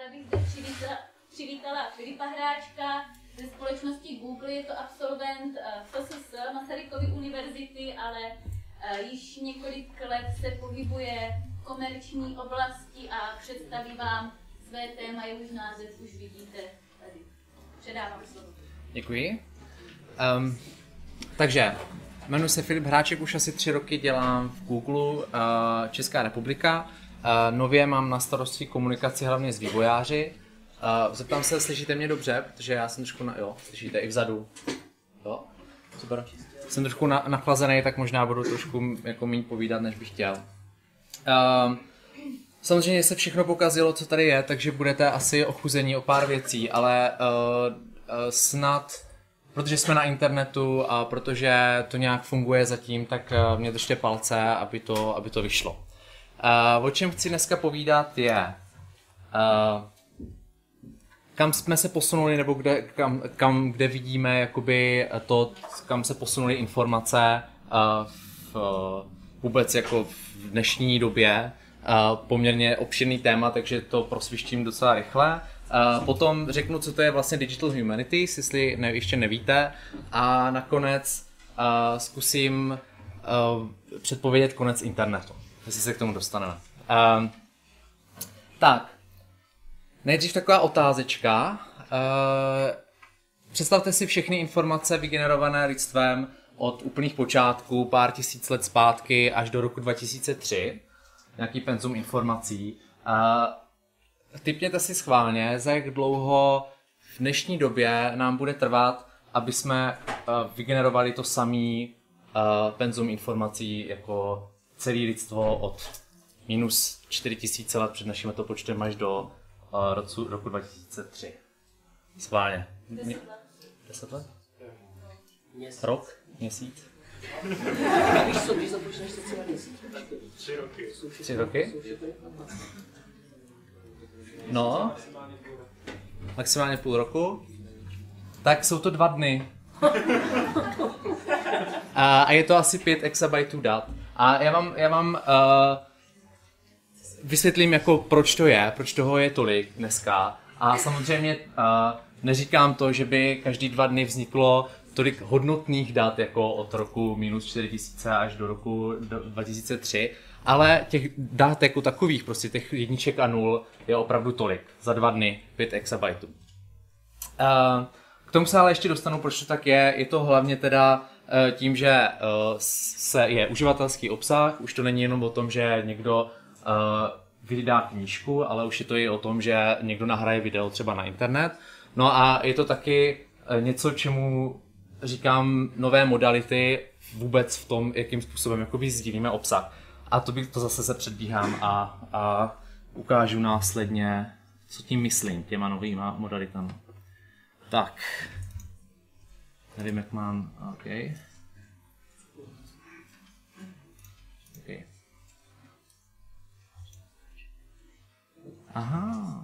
bych zde přivítala Filipa Hráčka ze společnosti Google. Je to absolvent FSS Masarykovy univerzity, ale již několik let se pohybuje v komerční oblasti a představí vám své téma, jehož název už vidíte tady. Předávám slovo. Děkuji. Takže, jmenuji se Filip Hráček, už asi 3 roky dělám v Google Česká republika. Nově mám na starosti komunikaci hlavně s vývojáři. Zeptám se, slyšíte mě dobře, protože já jsem trošku jo, slyšíte i vzadu. Jo, super. Jsem trošku nachlazený, tak možná budu trošku jako méně povídat, než bych chtěl. Samozřejmě se všechno pokazilo, co tady je, takže budete asi ochuzení o pár věcí, ale snad, protože jsme na internetu a protože to nějak funguje zatím, tak mě držte palce, aby to vyšlo. O čem chci dneska povídat je, kam jsme se posunuli, nebo kde vidíme jakoby to, kam se posunuly informace vůbec jako v dnešní době. Poměrně obširný téma, takže to prosvištím docela rychle. Potom řeknu, co to je vlastně Digital Humanities, jestli ještě nevíte. A nakonec zkusím předpovědět konec internetu, jestli se k tomu dostaneme. Tak, nejdřív taková otázečka. Představte si všechny informace vygenerované lidstvem od úplných počátků, pár tisíc let zpátky až do roku 2003. Nějaký penzum informací. Tipněte si schválně, za jak dlouho v dnešní době nám bude trvat, aby jsme vygenerovali to samý penzum informací jako celé lidstvo od minus 4000 let před naším letopočtem až do roku 2003. Schválně. 10 let? Rok? Měsíc? Když započneš sociální sítě, 3 roky. 3 roky? No, maximálně půl roku. Tak jsou to 2 dny. A je to asi 5 exabajtů dat. A já vám vysvětlím, jako proč to je, proč toho je tolik dneska. A samozřejmě neříkám to, že by každý 2 dny vzniklo tolik hodnotných dat jako od roku minus 4000 až do roku 2003, ale těch dat jako takových, prostě těch jedniček a nul je opravdu tolik. Za 2 dny 5 exabajtů. K tomu se ale ještě dostanu, proč to tak je. Je to hlavně teda tím, že je uživatelský obsah, už to není jenom o tom, že někdo vydá knížku, ale už je to i o tom, že někdo nahraje video třeba na internet. No a je to taky něco, čemu říkám nové modality vůbec v tom, jakým způsobem jakoby sdílíme obsah. A to zase se předbíhám a ukážu následně, co tím myslím, těma novýma modalitami. Tak. Nevím, jak mám... OK. Aha.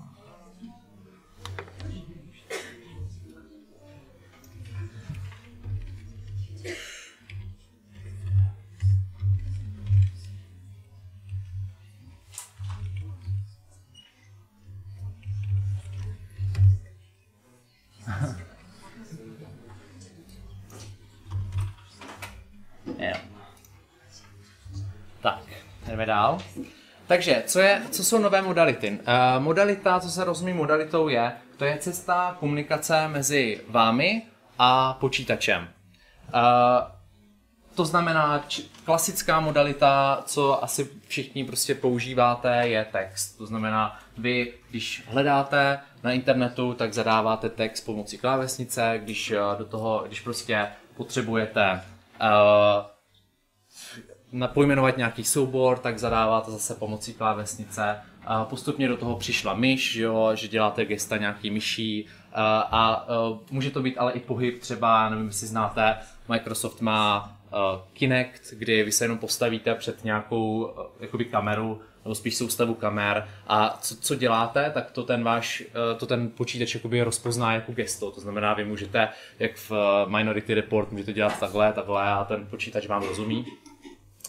Tak, jdeme dál. Takže, co jsou nové modality? Modalita, co se rozumí modalitou to je cesta komunikace mezi vámi a počítačem. To znamená, klasická modalita, co asi všichni prostě používáte, je text. To znamená, vy, když hledáte na internetu, tak zadáváte text pomocí klávesnice, když prostě potřebujete pojmenovat nějaký soubor, tak zadáváte zase pomocí klávesnice. Postupně do toho přišla myš, že děláte gesta nějaký myší a může to být ale i pohyb, třeba, nevím, jestli znáte, Microsoft má Kinect, kdy vy se jenom postavíte před nějakou jakoby kameru, nebo spíš soustavu kamer a co děláte, tak to ten počítač jakoby rozpozná jako gesto. To znamená, vy můžete, jak v Minority Report, můžete dělat takhle a ten počítač vám rozumí.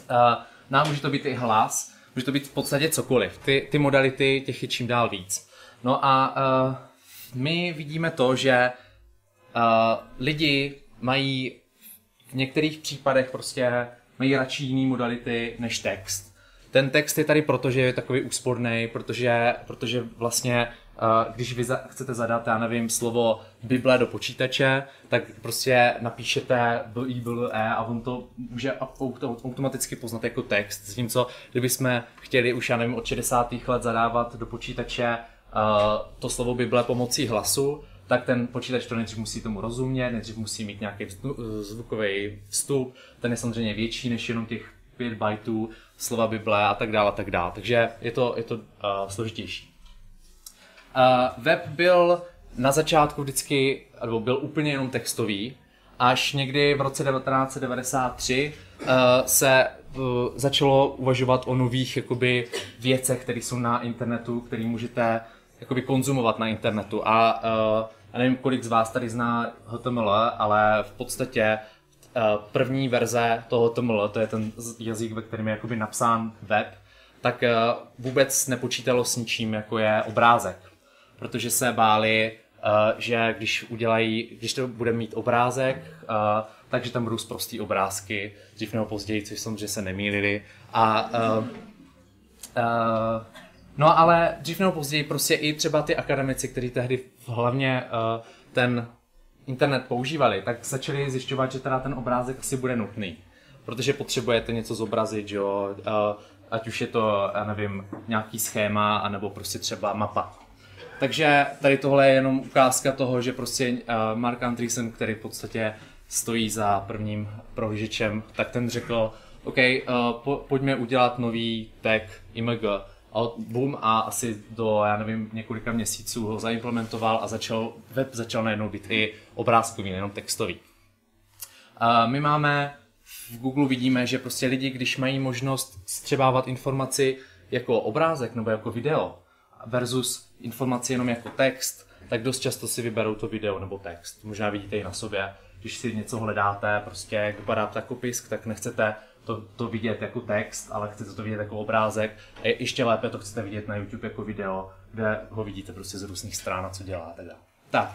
Může to být i hlas, může to být v podstatě cokoliv. Ty modality, těch je čím dál víc. No a my vidíme to, že lidi mají v některých případech prostě mají radši jiný modality než text. Ten text je tady proto, že je takový úsporný, protože vlastně, když vy chcete zadat, já nevím, slovo Bible do počítače, tak prostě napíšete Bible a on to může automaticky poznat jako text. Zatímco, kdybychom chtěli už, já nevím, od 60. let zadávat do počítače to slovo Bible pomocí hlasu, tak ten počítač to nejdřív musí tomu rozumět, nejdřív musí mít nějaký zvukový vstup, ten je samozřejmě větší než jenom těch 5 bajtů slova Bible a tak dále, takže je to složitější. Web byl na začátku vždycky, nebo byl úplně jenom textový, až někdy v roce 1993 se začalo uvažovat o nových jakoby věcech, které jsou na internetu, které můžete jakoby konzumovat na internetu. A já nevím, kolik z vás tady zná HTML, ale v podstatě první verze toho HTML, to je ten jazyk, ve kterém je jakoby napsán web, tak vůbec nepočítalo s ničím, jako je obrázek. Protože se báli, že když to bude mít obrázek, takže tam budou sprostý obrázky, dřív nebo později, což samozřejmě se nemýlili. No ale dřív nebo později prostě i třeba ty akademici, kteří tehdy hlavně ten internet používali, tak začali zjišťovat, že teda ten obrázek asi bude nutný. Protože potřebujete něco zobrazit, jo? Ať už je to, já nevím, nějaký schéma, anebo prostě třeba mapa. Takže tady tohle je jenom ukázka toho, že prostě Mark Andreessen, který v podstatě stojí za prvním prohlížečem, tak ten řekl, OK, pojďme udělat nový tag img. A boom, a asi do, já nevím, několika měsíců ho zaimplementoval a web začal najednou být i obrázkový, nejenom textový. My máme, v Google vidíme, že prostě lidi, když mají možnost střebávat informaci jako obrázek nebo jako video versus informaci jenom jako text, tak dost často si vyberou to video nebo text. Možná vidíte i na sobě, když si něco hledáte, prostě jak vypadá ptakopisk, tak nechcete to vidět jako text, ale chcete to vidět jako obrázek. A ještě lépe to chcete vidět na YouTube jako video, kde ho vidíte prostě z různých stran a co dělá. Tak.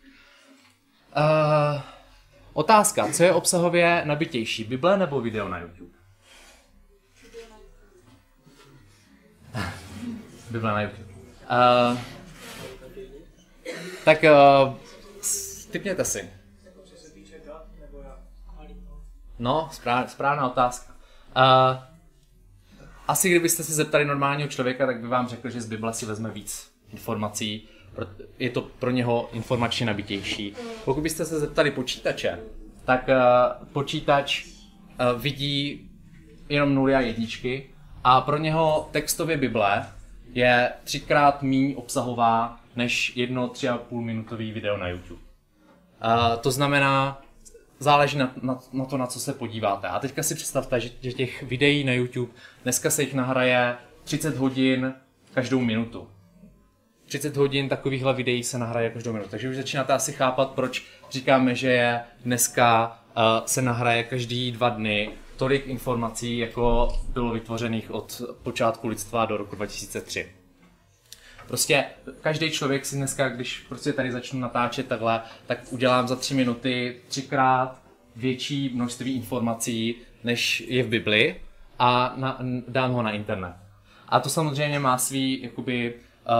Otázka, co je obsahově nabitější, Bible nebo video na YouTube? Bible na YouTube. Tak tipněte si. No, správná otázka. Asi kdybyste se zeptali normálního člověka, tak by vám řekl, že z Bible si vezme víc informací. Je to pro něho informačně nabitější. Pokud byste se zeptali počítače, tak počítač vidí jenom nuly a jedničky a pro něho textově Bible je 3x méně obsahová než 3,5 minutový video na YouTube. To znamená, záleží na to, na co se podíváte. A teďka si představte, že těch videí na YouTube, dneska se jich nahraje 30 hodin každou minutu. 30 hodin takovýchhle videí se nahraje každou minutu. Takže už začínáte asi chápat, proč říkáme, že je dneska se nahraje každý 2 dny tolik informací, jako bylo vytvořených od počátku lidstva do roku 2003. Prostě každý člověk si dneska, když prostě tady začnu natáčet takhle, tak udělám za 3 minuty 3x větší množství informací, než je v Bibli a dám ho na internet. A to samozřejmě má svý jakoby,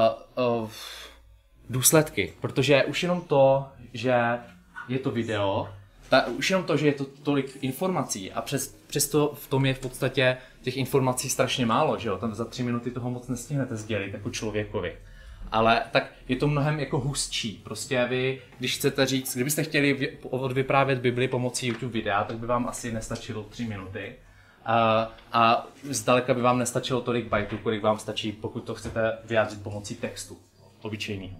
důsledky, protože už jenom to, že je to video, už jenom to, že je to tolik informací a přesto v tom je v podstatě těch informací strašně málo, že jo? Tam za 3 minuty toho moc nestihnete sdělit jako člověkovi. Ale tak je to mnohem jako hustší. Prostě vy, když chcete říct, kdybyste chtěli odvyprávět Bibli pomocí YouTube videa, tak by vám asi nestačilo 3 minuty. A zdaleka by vám nestačilo tolik bajtů, kolik vám stačí, pokud to chcete vyjádřit pomocí textu obyčejného.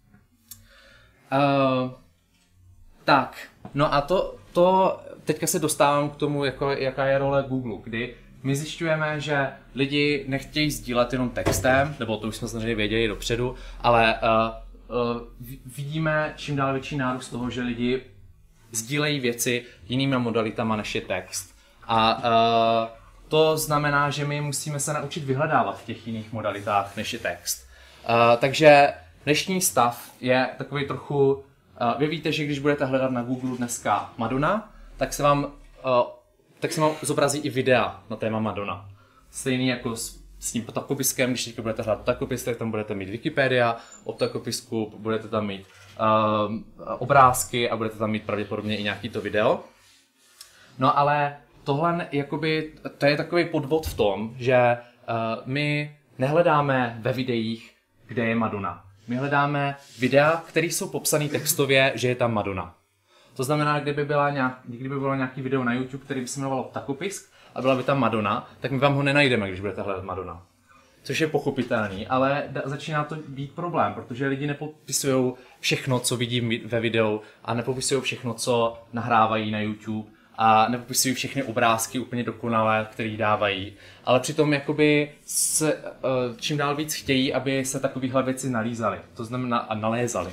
Tak, no a to teďka se dostávám k tomu, jaká je role Google, kdy my zjišťujeme, že lidi nechtějí sdílet jenom textem, nebo to už jsme samozřejmě věděli dopředu, ale vidíme čím dál větší nárůst toho, že lidi sdílejí věci jinými modalitama než je text. A to znamená, že my musíme se naučit vyhledávat v těch jiných modalitách než je text. Takže dnešní stav je takový trochu, vy víte, že když budete hledat na Google dneska Madonna, tak se vám zobrazí i videa na téma Madonna. Stejný jako s tím ptakopiskem, když teďka budete hledat ptakopis, tak tam budete mít Wikipedia o ptakopisku, budete tam mít obrázky a budete tam mít pravděpodobně i nějaký to video. No ale tohle jakoby, to je takový podvod v tom, že my nehledáme ve videích, kde je Madonna. My hledáme videa, které jsou popsané textově, že je tam Madonna. To znamená, kdyby bylo nějaký video na YouTube, který by se jmenovalo Ptakopisk a byla by tam Madonna, tak my vám ho nenajdeme, když budete hledat Madonna. Což je pochopitelný, ale začíná to být problém, protože lidi nepopisují všechno, co vidí ve videu a nepopisují všechno, co nahrávají na YouTube a nepopisují všechny obrázky úplně dokonalé, které dávají. Ale přitom jakoby čím dál víc chtějí, aby se takovéhle věci nalízaly, to znamená a nalézaly.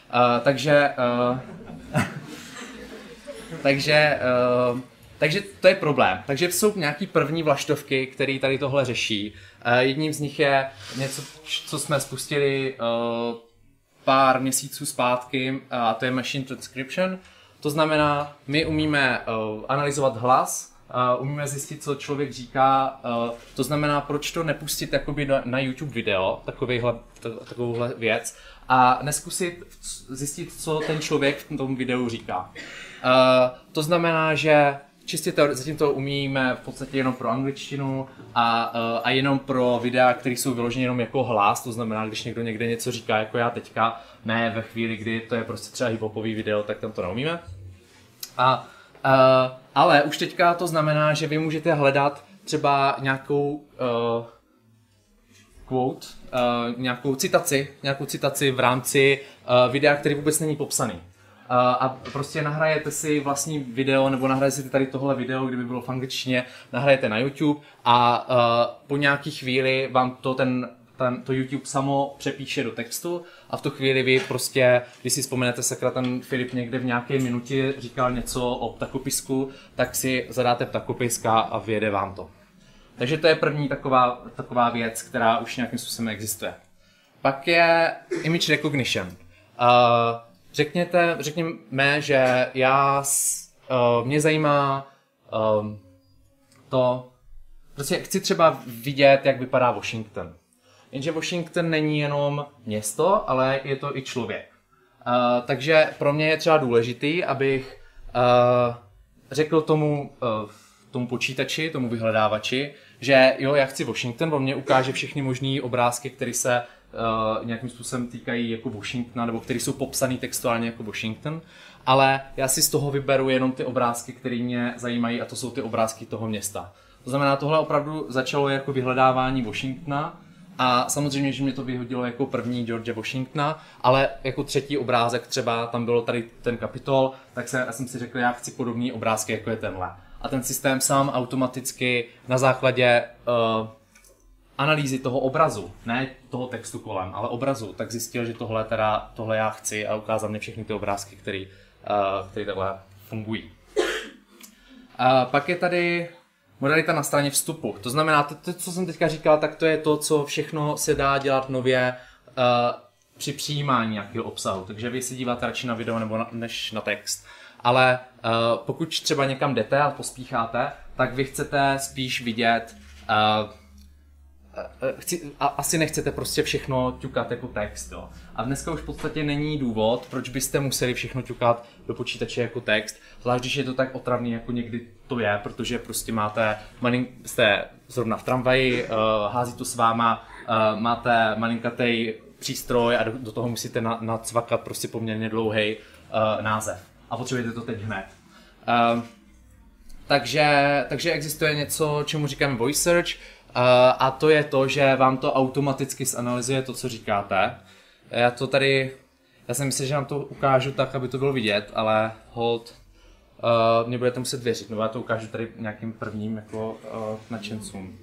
Takže to je problém. Takže jsou nějaký první vlaštovky, které tady tohle řeší. Jedním z nich je něco, co jsme spustili pár měsíců zpátky, a to je Machine Transcription. To znamená, my umíme analyzovat hlas, umíme zjistit, co člověk říká. To znamená, proč to nepustit jakoby na YouTube video, takovouhle věc, a neskusit zjistit, co ten člověk v tom videu říká. To znamená, že čistě zatím to umíme v podstatě jenom pro angličtinu a jenom pro videa, které jsou vyložené jenom jako hlas, to znamená, když někdo někde něco říká, jako já teďka, ne ve chvíli, kdy to je prostě třeba hiphopový video, tak tam to neumíme. Ale už teďka to znamená, že vy můžete hledat třeba nějakou quote, nějakou citaci v rámci videa, který vůbec není popsaný. A prostě nahrajete si vlastní video, nebo nahrajete si tady tohle video, kdyby bylo v angličtině, nahrajete na YouTube a po nějaký chvíli vám to YouTube samo přepíše do textu a v tu chvíli vy prostě, když si vzpomenete, sakra, ten Filip někde v nějaké minutě říkal něco o ptakopisku, tak si zadáte ptakopiska a vyjede vám to. Takže to je první taková věc, která už nějakým způsobem existuje. Pak je image recognition. Řekněme, že mě zajímá prostě chci třeba vidět, jak vypadá Washington. Jenže Washington není jenom město, ale je to i člověk. Takže pro mě je třeba důležitý, abych řekl tomu počítači, tomu vyhledávači, že jo, já chci Washington, on mě ukáže všechny možné obrázky, které se nějakým způsobem týkají jako Washingtona, nebo které jsou popsané textuálně jako Washington, ale já si z toho vyberu jenom ty obrázky, které mě zajímají, a to jsou ty obrázky toho města. To znamená, tohle opravdu začalo jako vyhledávání Washingtona a samozřejmě, že mě to vyhodilo jako první George Washingtona, ale jako třetí obrázek třeba, tam bylo tady ten Kapitol, tak já jsem si řekl, já chci podobný obrázky, jako je tenhle. A ten systém sám automaticky na základě analýzy toho obrazu, ne toho textu kolem, ale obrazu, tak zjistil, že tohle já chci a ukázal mě všechny ty obrázky, které takhle fungují. Pak je tady modalita na straně vstupu. To znamená, to, co jsem teďka říkal, tak to je to, co všechno se dá dělat nově při přijímání nějakého obsahu. Takže vy se díváte radši na video než na text. Ale pokud třeba někam jdete a pospícháte, tak vy chcete spíš vidět asi nechcete prostě všechno ťukat jako text, jo. A dneska už v podstatě není důvod, proč byste museli všechno ťukat do počítače jako text, zvlášť když je to tak otravný, jako někdy to je, protože prostě jste zrovna v tramvaji, hází to s váma, máte malinkatej přístroj a do toho musíte nacvakat prostě poměrně dlouhý název. A potřebujete to teď hned. Takže existuje něco, čemu říkáme voice search, a to je to, že vám to automaticky zanalyzuje to, co říkáte. Já si myslím, že vám to ukážu tak, aby to bylo vidět, ale hold, mě budete muset věřit, nebo já to ukážu tady nějakým prvním jako nadšencům.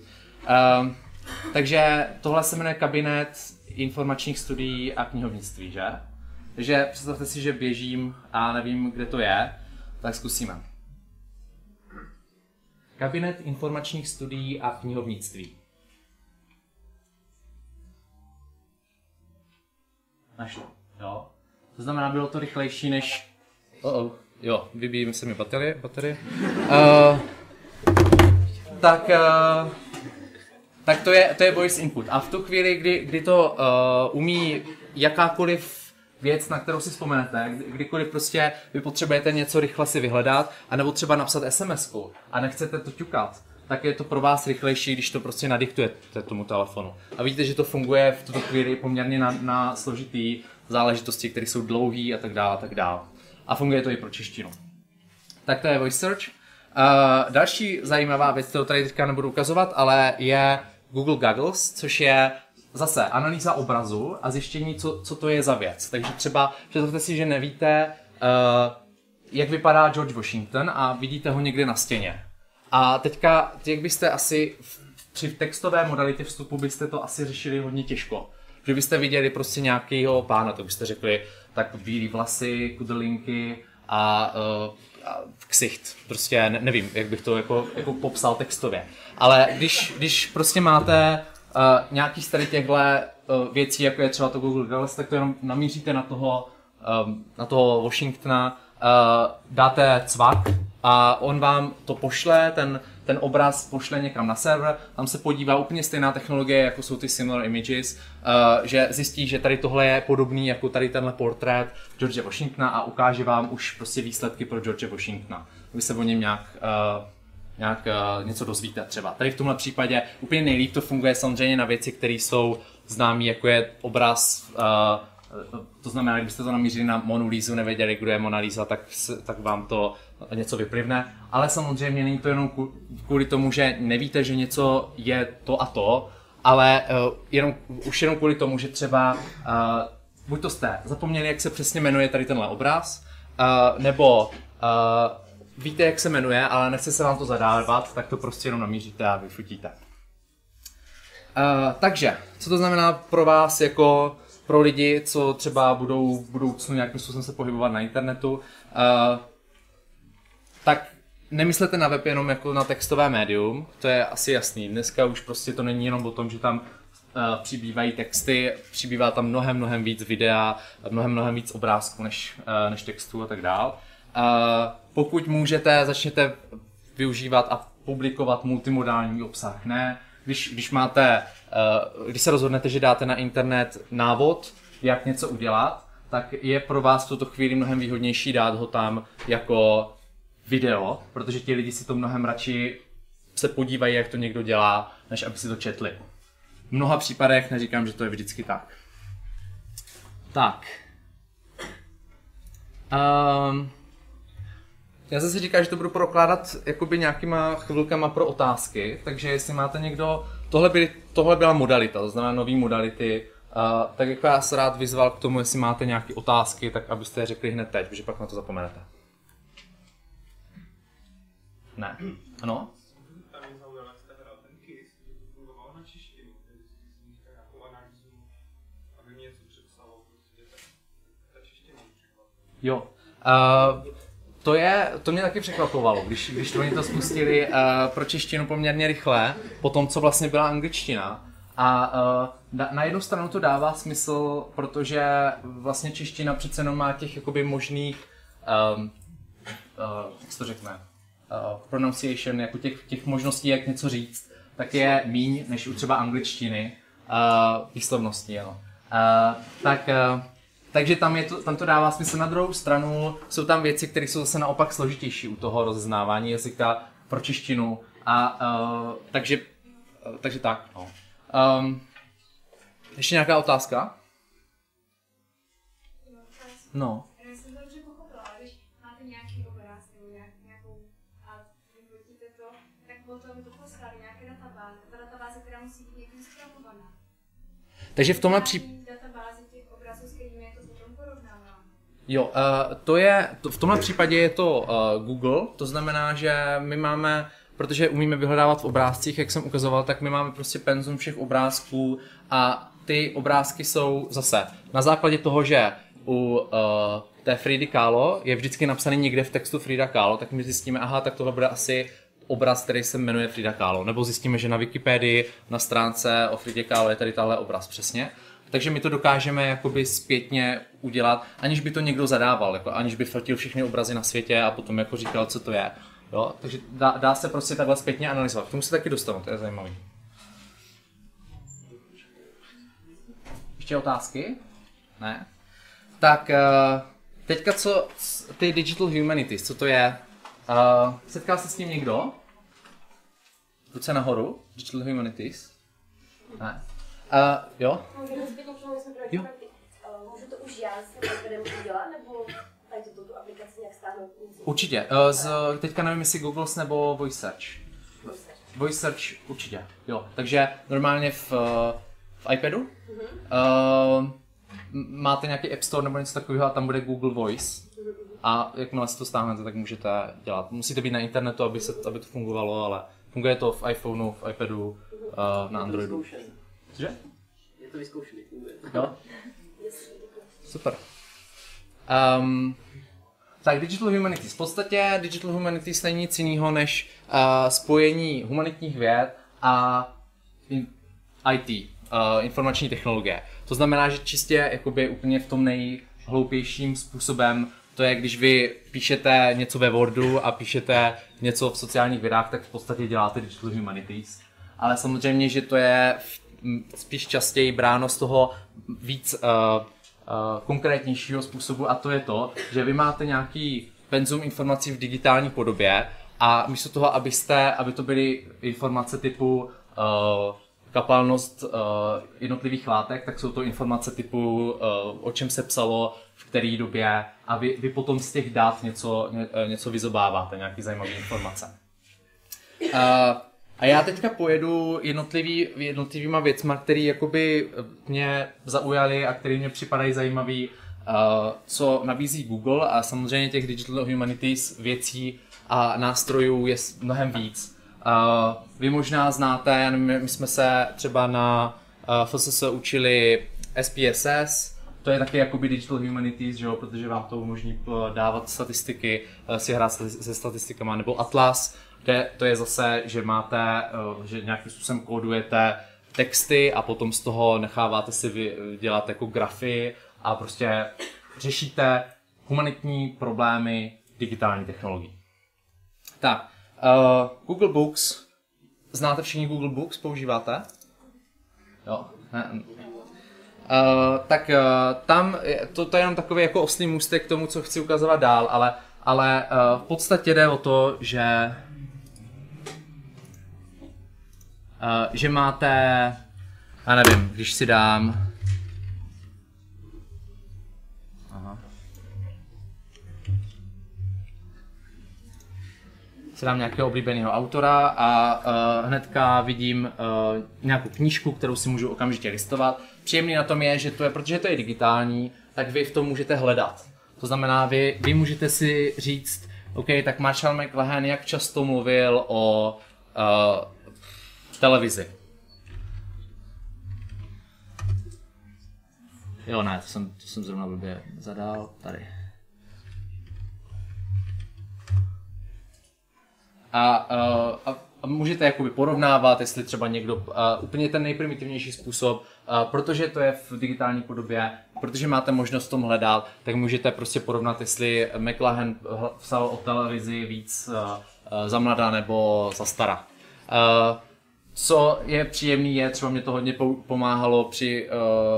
Takže tohle se jmenuje kabinet informačních studií a knihovnictví, že? Takže představte si, že běžím a nevím, kde to je, tak zkusíme. Kabinet informačních studií a knihovnictví. Našlo. Jo. To znamená, bylo to rychlejší než... Jo, vybíjím se mi baterie. Tak to je voice input. A v tu chvíli, kdy to umí jakákoliv věc, na kterou si vzpomenete, kdykoliv prostě vy potřebujete něco rychle si vyhledat, anebo třeba napsat SMS-ku a nechcete to ťukat, tak je to pro vás rychlejší, když to prostě nadiktujete tomu telefonu. A vidíte, že to funguje v tuto chvíli poměrně na složitý záležitosti, které jsou dlouhé a tak dále. A funguje to i pro češtinu. Tak to je voice search. Další zajímavá věc, kterou tady teďka nebudu ukazovat, ale je Google Goggles, což je zase analýza obrazu a zjištění, co to je za věc. Takže třeba představte si, že nevíte, jak vypadá George Washington a vidíte ho někde na stěně. A teďka, jak byste asi při textové modalitě vstupu byste to asi řešili hodně těžko. Že byste viděli prostě nějakýho pána, to byste řekli, tak bílý vlasy, kudrlinky a ksicht. Prostě nevím, jak bych to jako popsal textově. Ale když prostě máte nějaký z tady těchto věcí, jako je třeba to Google Goggles, tak to jenom namíříte na toho Washingtona, dáte cvak a on vám to pošle, ten obraz pošle někam na server, tam se podívá úplně stejná technologie, jako jsou ty similar images, že zjistí, že tady tohle je podobný jako tady tenhle portrét George Washingtona a ukáže vám už prostě výsledky pro George Washingtona. Vy se o něm nějak něco dozvíte třeba. Tady v tomhle případě úplně nejlíp to funguje samozřejmě na věci, které jsou známé, jako je obraz, to znamená, kdybyste to namířili na Monu Lízu, nevěděli, kdo je Mona Lisa, tak vám to něco vyplivne. Ale samozřejmě není to jenom kvůli tomu, že nevíte, že něco je to a to, ale už jenom kvůli tomu, že třeba buď to jste zapomněli, jak se přesně jmenuje tady tenhle obraz, nebo víte, jak se jmenuje, ale nechce se vám to zadávat, tak to prostě jenom namíříte a vyfotíte. Takže, co to znamená pro vás jako pro lidi, co třeba budou v budoucnu nějakým způsobem se pohybovat na internetu, tak nemyslete na web jenom jako na textové médium, to je asi jasný. Dneska už prostě to není jenom o tom, že tam přibývají texty, přibývá tam mnohem víc videa, mnohem víc obrázků než textů a tak dál. Pokud můžete, začněte využívat a publikovat multimodální obsah. Ne, když se rozhodnete, že dáte na internet návod, jak něco udělat, tak je pro vás v tuto chvíli mnohem výhodnější dát ho tam jako video, protože ti lidi si to mnohem radši se podívají, jak to někdo dělá, než aby si to četli. V mnoha případech neříkám, že to je vždycky tak. Tak. Já zase říkám, že to budu prokládat jakoby nějakýma chvilkama pro otázky, takže jestli máte někdo, tohle byla modalita, to znamená nový modality, tak jako já se rád vyzval k tomu, jestli máte nějaké otázky, tak abyste je řekli hned teď, protože pak na to zapomenete. Ne. Ano? Tam mě zaujalo, jak jste hral ten KISS, fungoval na češtinu, takže si zmíníte nějakou analýzu, aby mě něco přepsalo, prostě ta čeština například. Jo. To mě taky překvapovalo, když oni to spustili pro češtinu poměrně rychle, po tom, co vlastně byla angličtina. A na jednu stranu to dává smysl, protože vlastně čeština přece jenom má těch jakoby možných, jak se to řekne, pronunciation, jako těch možností, jak něco říct, tak je míň než u třeba angličtiny, výslovností, ano. Takže tam to dává smysl. Na druhou stranu jsou tam věci, které jsou zase naopak složitější u toho rozeznávání jazyka pro češtinu. Takže tak. No. Ještě nějaká otázka? No. Já jsem to dobře pochopila, ale když máte nějaký obraz nebo nějakou a vyfotíte to, tak potom to poslali nějaké databáze. Ta databáze, která musí být někdy zkrapovaná. Takže v tomhle případě jo, v tomhle případě je to Google, to znamená, že my máme, protože umíme vyhledávat v obrázcích, jak jsem ukazoval, tak my máme prostě penzum všech obrázků a ty obrázky jsou zase na základě toho, že u té Fridy Kahlo je vždycky napsaný někde v textu Frida Kahlo, tak my zjistíme, aha, tak tohle bude asi obraz, který se jmenuje Frida Kahlo, nebo zjistíme, že na Wikipedii, na stránce o Fridě Kahlo je tady tahle obraz přesně. Takže my to dokážeme jakoby zpětně udělat, aniž by to někdo zadával, jako aniž by fotil všechny obrazy na světě a potom jako říkal, co to je. Jo? Takže dá se prostě takhle zpětně analyzovat. K tomu se taky dostanu, to je zajímavý. Ještě otázky? Ne? Tak teďka co ty Digital Humanities, co to je? Setkal se s tím někdo? Ruce nahoru, Digital Humanities? Ne. Jo? Jo. Můžu to už já s tím iPadem udělat, nebo tady tu aplikaci nějak stáhnout? Určitě. Teďka nevím, jestli Google nebo Voice Search. Voice Search určitě, jo. Takže normálně v iPadu máte nějaký App Store nebo něco takového a tam bude Google Voice. A jakmile si to stáhnete, tak můžete dělat. Musíte být na internetu, aby to fungovalo, ale funguje to v iPhoneu, v iPadu, na Androidu. Cože? Je to vyzkoušený, funguje. Jo? Super. Tak Digital Humanities. V podstatě Digital Humanities není nic jiného než spojení humanitních věd a IT, informační technologie. To znamená, že čistě jakoby úplně v tom nejhloupějším způsobem, to je, když vy píšete něco ve Wordu a píšete něco v sociálních vědách, tak v podstatě děláte Digital Humanities. Ale samozřejmě, že to je spíš častěji bráno z toho víc konkrétnějšího způsobu, a to je to, že vy máte nějaký penzum informací v digitální podobě a místo toho, aby to byly informace typu kapalnost jednotlivých látek, tak jsou to informace typu o čem se psalo, v které době, a vy potom z těch dat něco vyzobáváte, nějaký zajímavé informace. A já teďka pojedu jednotlivýma věcma, které jakoby mě zaujaly a které mě připadají zajímavý, co nabízí Google, a samozřejmě těch Digital Humanities věcí a nástrojů je mnohem víc. Vy možná znáte, my jsme se třeba na FSS učili SPSS, to je taky jakoby Digital Humanities, že jo, protože vám to umožní dávat statistiky, si hrát se statistikama, nebo Atlas, kde to je zase, že že nějakým způsobem kódujete texty a potom z toho necháváte si dělat jako grafy a prostě řešíte humanitní problémy digitální technologií. Tak, Google Books. Znáte všichni Google Books? Používáte? Jo. Tam to je jenom takový jako oslý můstek k tomu, co chci ukazovat dál, ale v podstatě jde o to, že máte, já nevím, když si dám, nějakého oblíbeného autora a hnedka vidím nějakou knížku, kterou si můžu okamžitě listovat. Příjemný na tom je, že protože to je digitální, tak vy v tom můžete hledat. To znamená, vy můžete si říct, OK, tak Marshall McLuhan jak často mluvil o televizi. Jo, ne, to jsem zrovna blbě zadal tady. A můžete jakoby porovnávat, jestli třeba někdo, úplně ten nejprimitivnější způsob, protože to je v digitální podobě, protože máte možnost v tom hledat, tak můžete prostě porovnat, jestli McLuhan psal o televizi víc za mladá nebo za stará. Co je příjemný je, třeba mě to hodně pomáhalo při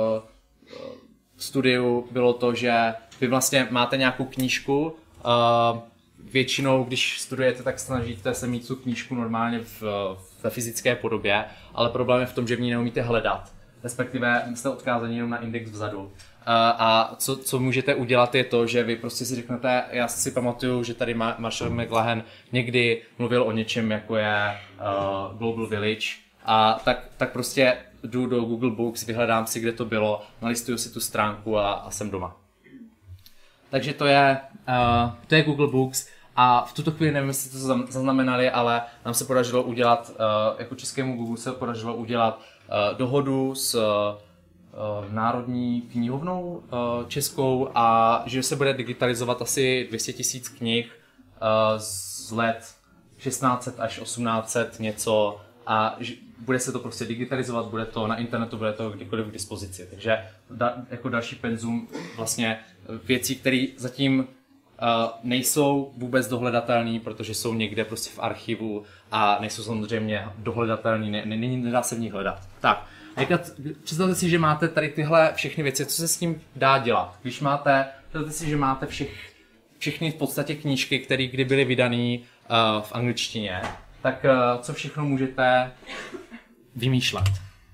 studiu, bylo to, že vy vlastně máte nějakou knížku, většinou, když studujete, tak snažíte se mít tu knížku normálně ve fyzické podobě, ale problém je v tom, že v ní neumíte hledat, respektive jste odkázaní jenom na index vzadu. A co můžete udělat je to, že vy prostě si řeknete, já si pamatuju, že tady Marshall McLuhan někdy mluvil o něčem, jako je Global Village, a tak prostě jdu do Google Books, vyhledám si, kde to bylo, nalistuju si tu stránku a jsem doma. Takže to je Google Books a v tuto chvíli nevím, jestli to zaznamenali, ale nám se podařilo udělat, jako českému Google se podařilo udělat dohodu s Národní knihovnou českou, a že se bude digitalizovat asi 200 000 knih z let 1600 až 1800 něco a bude se to prostě digitalizovat, bude to na internetu, bude to kdykoliv k dispozici. Takže jako další penzum vlastně věcí, které zatím nejsou vůbec dohledatelné, protože jsou někde prostě v archivu a nejsou samozřejmě dohledatelné, nedá se v nich hledat. Tak, představte si, že máte tady tyhle všechny věci, co se s tím dá dělat. Představte si, že máte všechny v podstatě knížky, které kdy byly vydané v angličtině, tak co všechno můžete vymýšlet.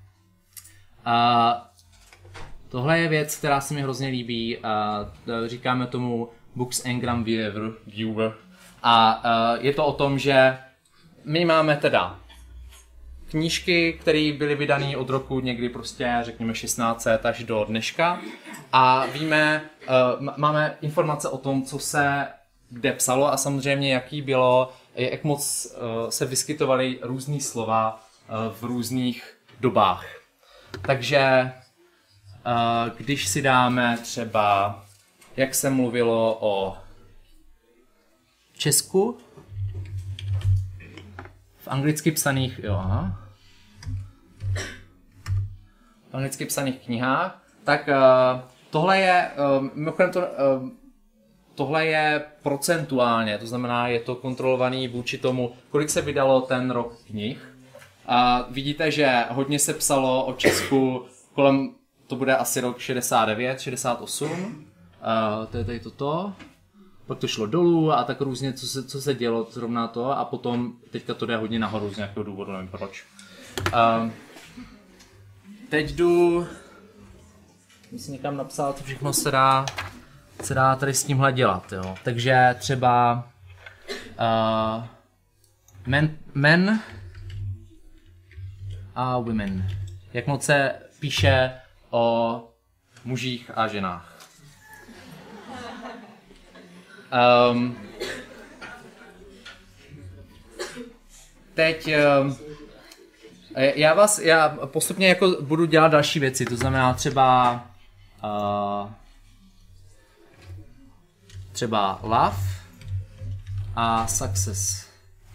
Tohle je věc, která se mi hrozně líbí, říkáme tomu Books Engram Viewer. A je to o tom, že my máme teda knížky, které byly vydané od roku někdy prostě, řekněme 1600 až do dneška a víme, máme informace o tom, co se kde psalo a samozřejmě jaký bylo, jak moc se vyskytovaly různý slova v různých dobách. Takže když si dáme třeba, jak se mluvilo o Česku, v anglicky psaných, v anglicky psaných knihách, tak tohle je procentuálně, to znamená, je to kontrolovaný vůči tomu, kolik se vydalo ten rok knih. A vidíte, že hodně se psalo o Česku kolem, to bude asi rok 69, 68, to je tady toto. Pak to šlo dolů a tak různě, co se dělo zrovna to a potom teďka to jde hodně nahoru z nějakého důvodu, nevím proč. Teď jsem někam napsal, co všechno se dá tady s tímhle dělat, jo. Takže třeba men a women. Jak moc se píše o mužích a ženách. Teď já postupně jako budu dělat další věci, to znamená třeba love a success.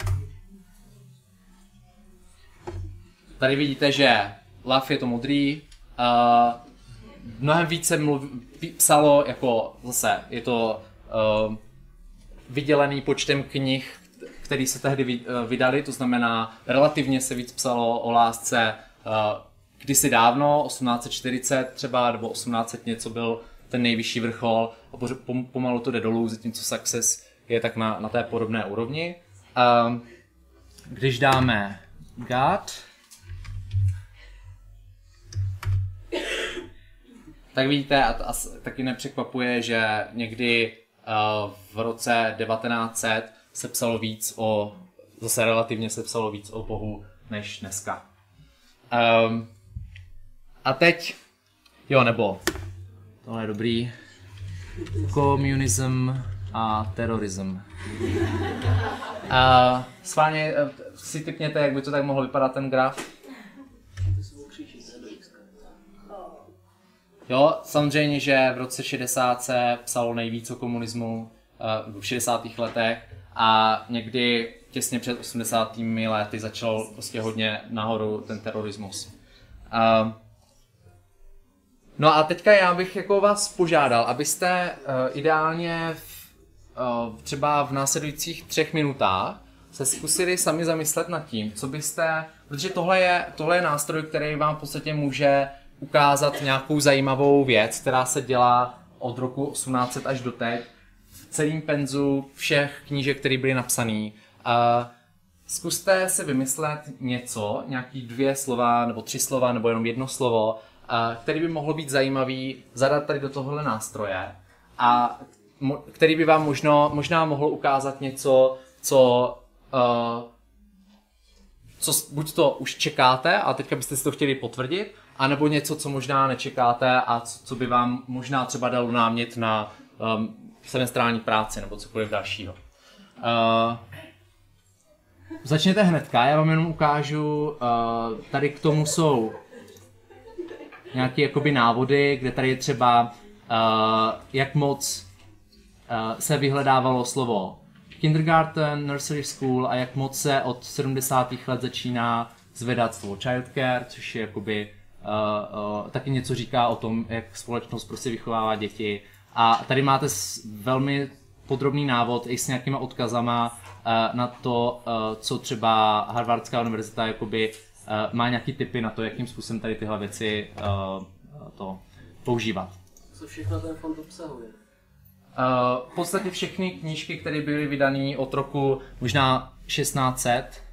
Tady vidíte, že love je to modrý, mnohem více psalo, jako zase je to vydělený počtem knih, který se tehdy vydali, to znamená relativně se víc psalo o lásce kdysi dávno, 1840 třeba, nebo 1800 něco byl ten nejvyšší vrchol a pomalu to jde dolů, zatímco success je tak na té podobné úrovni. Když dáme God, tak vidíte, a taky nepřekvapuje, že někdy v roce 1900 se psalo víc zase relativně se psalo víc o Bohu než dneska. A teď, nebo, tohle je dobrý, komunism a terorism. Schválně si tipněte, jak by to tak mohlo vypadat ten graf. Jo, samozřejmě, že v roce 60 se psalo nejvíc o komunismu v 60. letech a někdy těsně před 80. lety začal prostě hodně nahoru ten terorismus. No a teďka já bych jako vás požádal, abyste ideálně třeba v následujících 3 minutách se zkusili sami zamyslet nad tím, co byste, protože tohle je nástroj, který vám v podstatě může ukázat nějakou zajímavou věc, která se dělá od roku 1800 až do teď v celém penzu všech knížek, které byly napsané. Zkuste si vymyslet něco, nějaký 2 slova nebo 3 slova nebo jenom 1 slovo, který by mohlo být zajímavý, zadat tady do tohohle nástroje a který by vám možná mohlo ukázat něco, co buď to už čekáte a teďka byste si to chtěli potvrdit, anebo něco, co možná nečekáte a co by vám možná třeba dalo námět na semestrální práci nebo cokoliv dalšího. Začněte hnedka, já vám jenom ukážu, tady k tomu jsou nějaké jakoby návody, kde tady je třeba jak moc se vyhledávalo slovo kindergarten, nursery school a jak moc se od 70. let začíná zvědactvo childcare, což je jakoby taky něco říká o tom, jak společnost prostě vychovává děti. A tady máte velmi podrobný návod i s nějakýma odkazama na to, co třeba Harvardská univerzita jakoby, má nějaký tipy na to, jakým způsobem tady tyhle věci to používat. Co všechno ten fond obsahuje? V podstatě všechny knížky, které byly vydané od roku možná 1600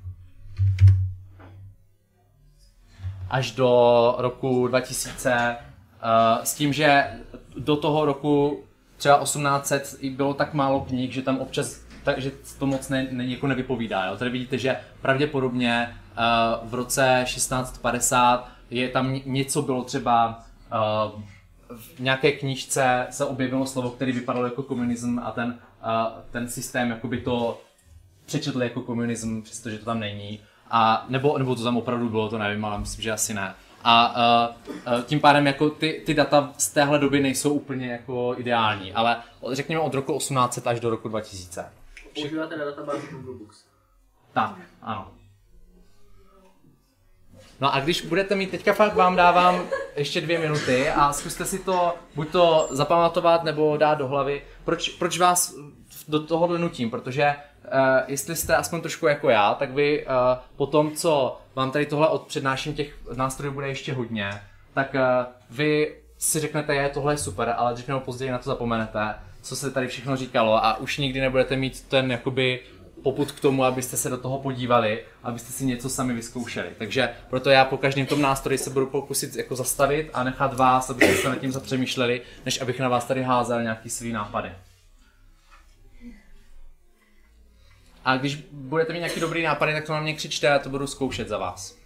až do roku 2000, s tím, že do toho roku třeba 1800 bylo tak málo knih, že tam občas takže to moc jako nevypovídá. Jo? Tady vidíte, že pravděpodobně v roce 1650 je tam něco bylo třeba v nějaké knížce se objevilo slovo, které vypadalo jako komunism a ten systém jakoby to přečetl jako komunism, přestože to tam není. A, nebo to tam opravdu bylo, to nevím, ale myslím, že asi ne. A tím pádem jako ty data z téhle doby nejsou úplně jako ideální, ale řekněme od roku 1800 až do roku 2000. Používáte na databázi Google Books. Tak, ano. No a když budete mít, teďka fakt vám dávám ještě 2 minuty a zkuste si to buď to zapamatovat nebo dát do hlavy. Proč vás do tohohle nutím? Protože jestli jste aspoň trošku jako já, tak vy po tom, co vám tady tohle přednáším, těch nástrojů bude ještě hodně, tak vy si řeknete, tohle je super, ale dřív nebo později na to zapomenete, co se tady všechno říkalo a už nikdy nebudete mít ten jakoby popud k tomu, abyste se do toho podívali, abyste si něco sami vyzkoušeli. Takže proto já po každém tom nástroji se budu pokusit jako zastavit a nechat vás, abyste se nad tím zapřemýšleli, než abych na vás tady házel nějaký svý nápady. A když budete mít nějaký dobrý nápady, tak to na mě křičte a to budu zkoušet za vás.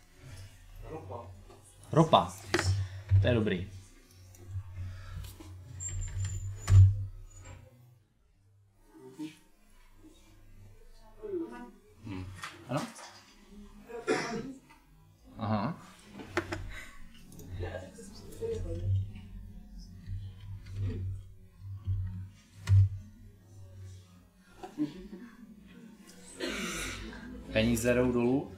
Ropa. To je dobrý. Ano? Aha. Peníze jdou dolů.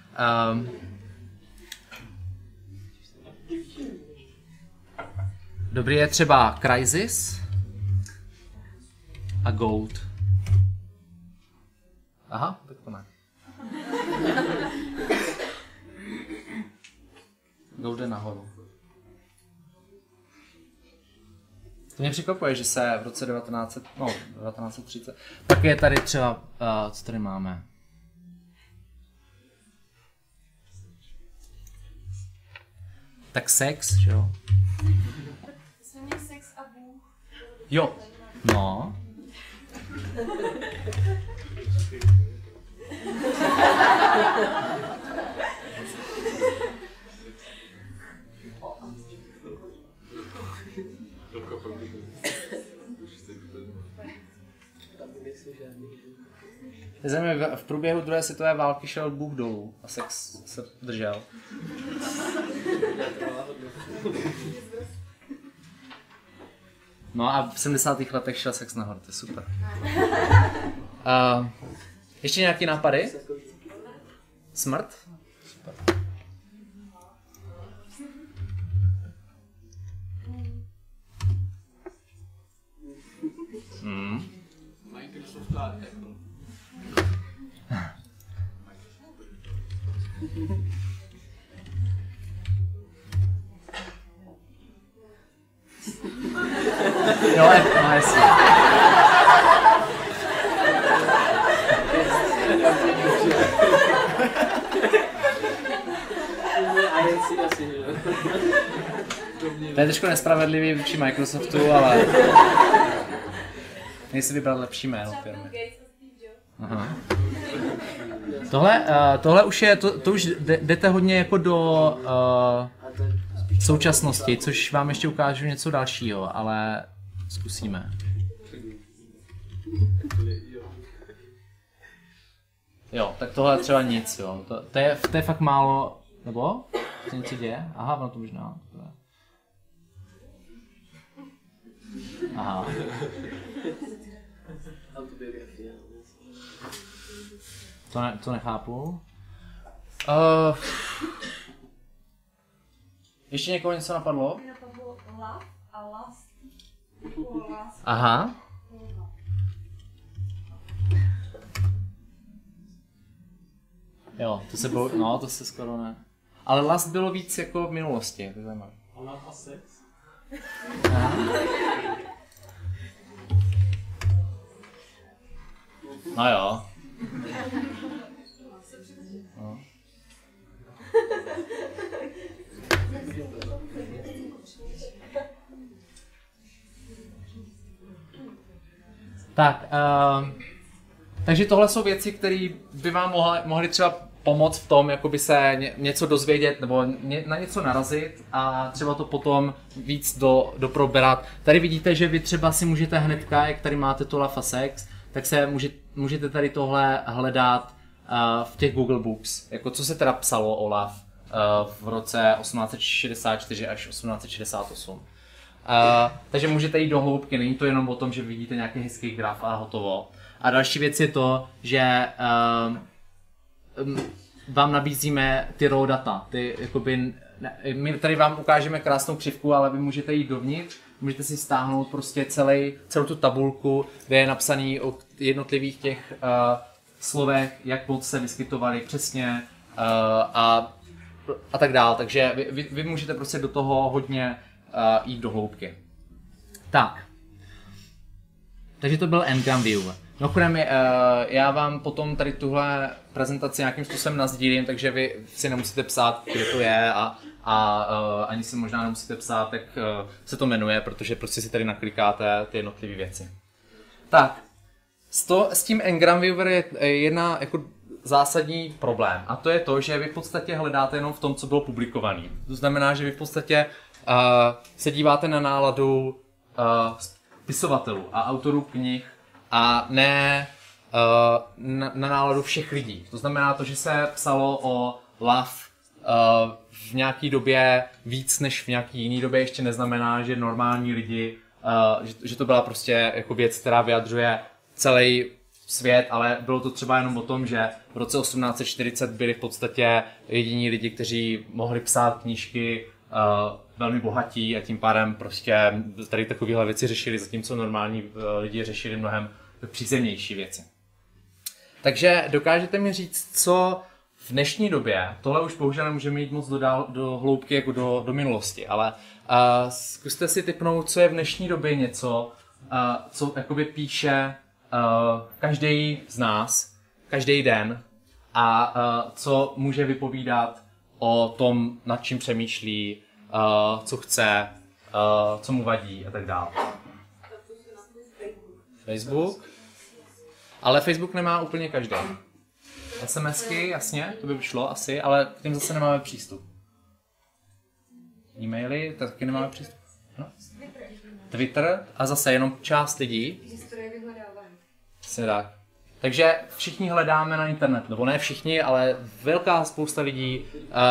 Dobrý je třeba Crysis a Gold. Aha, tak to ne. Gold jde nahoru. To mě překvapuje, že se v roce 1930. Pak je tady třeba, co tady máme? Tak sex, že jo? Jsme měli sex a Bůh. Jo. No. V průběhu druhé světové války šel Bůh dolů a sex se držel. No a v 70. letech šel sex nahoru, to je super. Ještě nějaký nápady? Smrt? Super. Microsoft a Apple. Jo, no jasně. To je trošku nespravedlivý vůči Microsoftu, ale nejsi vybrat lepší jméno firmy. Aha. Tohle už je, to už jdete hodně jako do současnosti, což vám ještě ukážu něco dalšího, ale zkusíme. Jo, tak tohle třeba nic, jo. To je fakt málo, nebo? Co něco děje? Aha, ono to možná. Aha. To nechápu. Ještě někoho něco napadlo? Mě napadlo love a last. Last. Aha. Jo, to se skoro ne. Ale last bylo víc jako v minulosti, to je zajímavé. Ona a sex. No jo. No. Tak, takže tohle jsou věci, které by vám mohly třeba pomoct v tom, jakoby se něco dozvědět nebo na něco narazit a třeba to potom víc doproberat. Tady vidíte, že vy třeba si můžete hnedka, jak tady máte to Love a Sex, tak se můžete tady tohle hledat v těch Google Books, jako co se teda psalo o Love v roce 1864 až 1868. Takže můžete jít do hloubky, není to jenom o tom, že vidíte nějaký hezký graf a hotovo. A další věc je to, že vám nabízíme ty raw data. My tady vám ukážeme krásnou křivku, ale vy můžete jít dovnitř, můžete si stáhnout prostě celou tu tabulku, kde je napsaný o jednotlivých těch slovech, jak moc se vyskytovaly přesně a tak dál. Takže vy můžete prostě do toho hodně jít do hloubky. Tak. Takže to byl Ngram View. Mimochodem, já vám potom tady tuhle prezentaci nějakým způsobem nasdílím, takže vy si nemusíte psát, kde to je a ani si možná nemusíte psát, jak se to jmenuje, protože prostě si tady naklikáte ty jednotlivé věci. Tak, s tím Ngram Viewer je jedna jako zásadní problém a to je to, že vy v podstatě hledáte jenom v tom, co bylo publikované. To znamená, že vy v podstatě se díváte na náladu spisovatelů a autorů knih a ne na náladu všech lidí. To znamená to, že se psalo o Love v nějaké době víc než v nějaké jiné době, ještě neznamená, že normální lidi, že to byla prostě jako věc, která vyjadřuje celý svět, ale bylo to třeba jenom o tom, že v roce 1840 byli v podstatě jediní lidi, kteří mohli psát knížky, velmi bohatí a tím pádem prostě tady takovéhle věci řešili, zatímco normální lidi řešili mnohem přízemnější věci. Takže dokážete mi říct, co v dnešní době, tohle už bohužel nemůžeme jít moc do hloubky jako do minulosti, ale zkuste si tipnout, co je v dnešní době něco, co jakoby píše každý z nás, každý den a co může vypovídat o tom, nad čím přemýšlí, co chce, co mu vadí a tak dále. Facebook? Ale Facebook nemá úplně každý. SMSky, jasně, to by šlo asi, ale k tím zase nemáme přístup. E-maily, taky nemáme přístup. No. Twitter a zase jenom část lidí. Historie vyhledávání. Tak. Takže všichni hledáme na internetu, nebo ne všichni, ale velká spousta lidí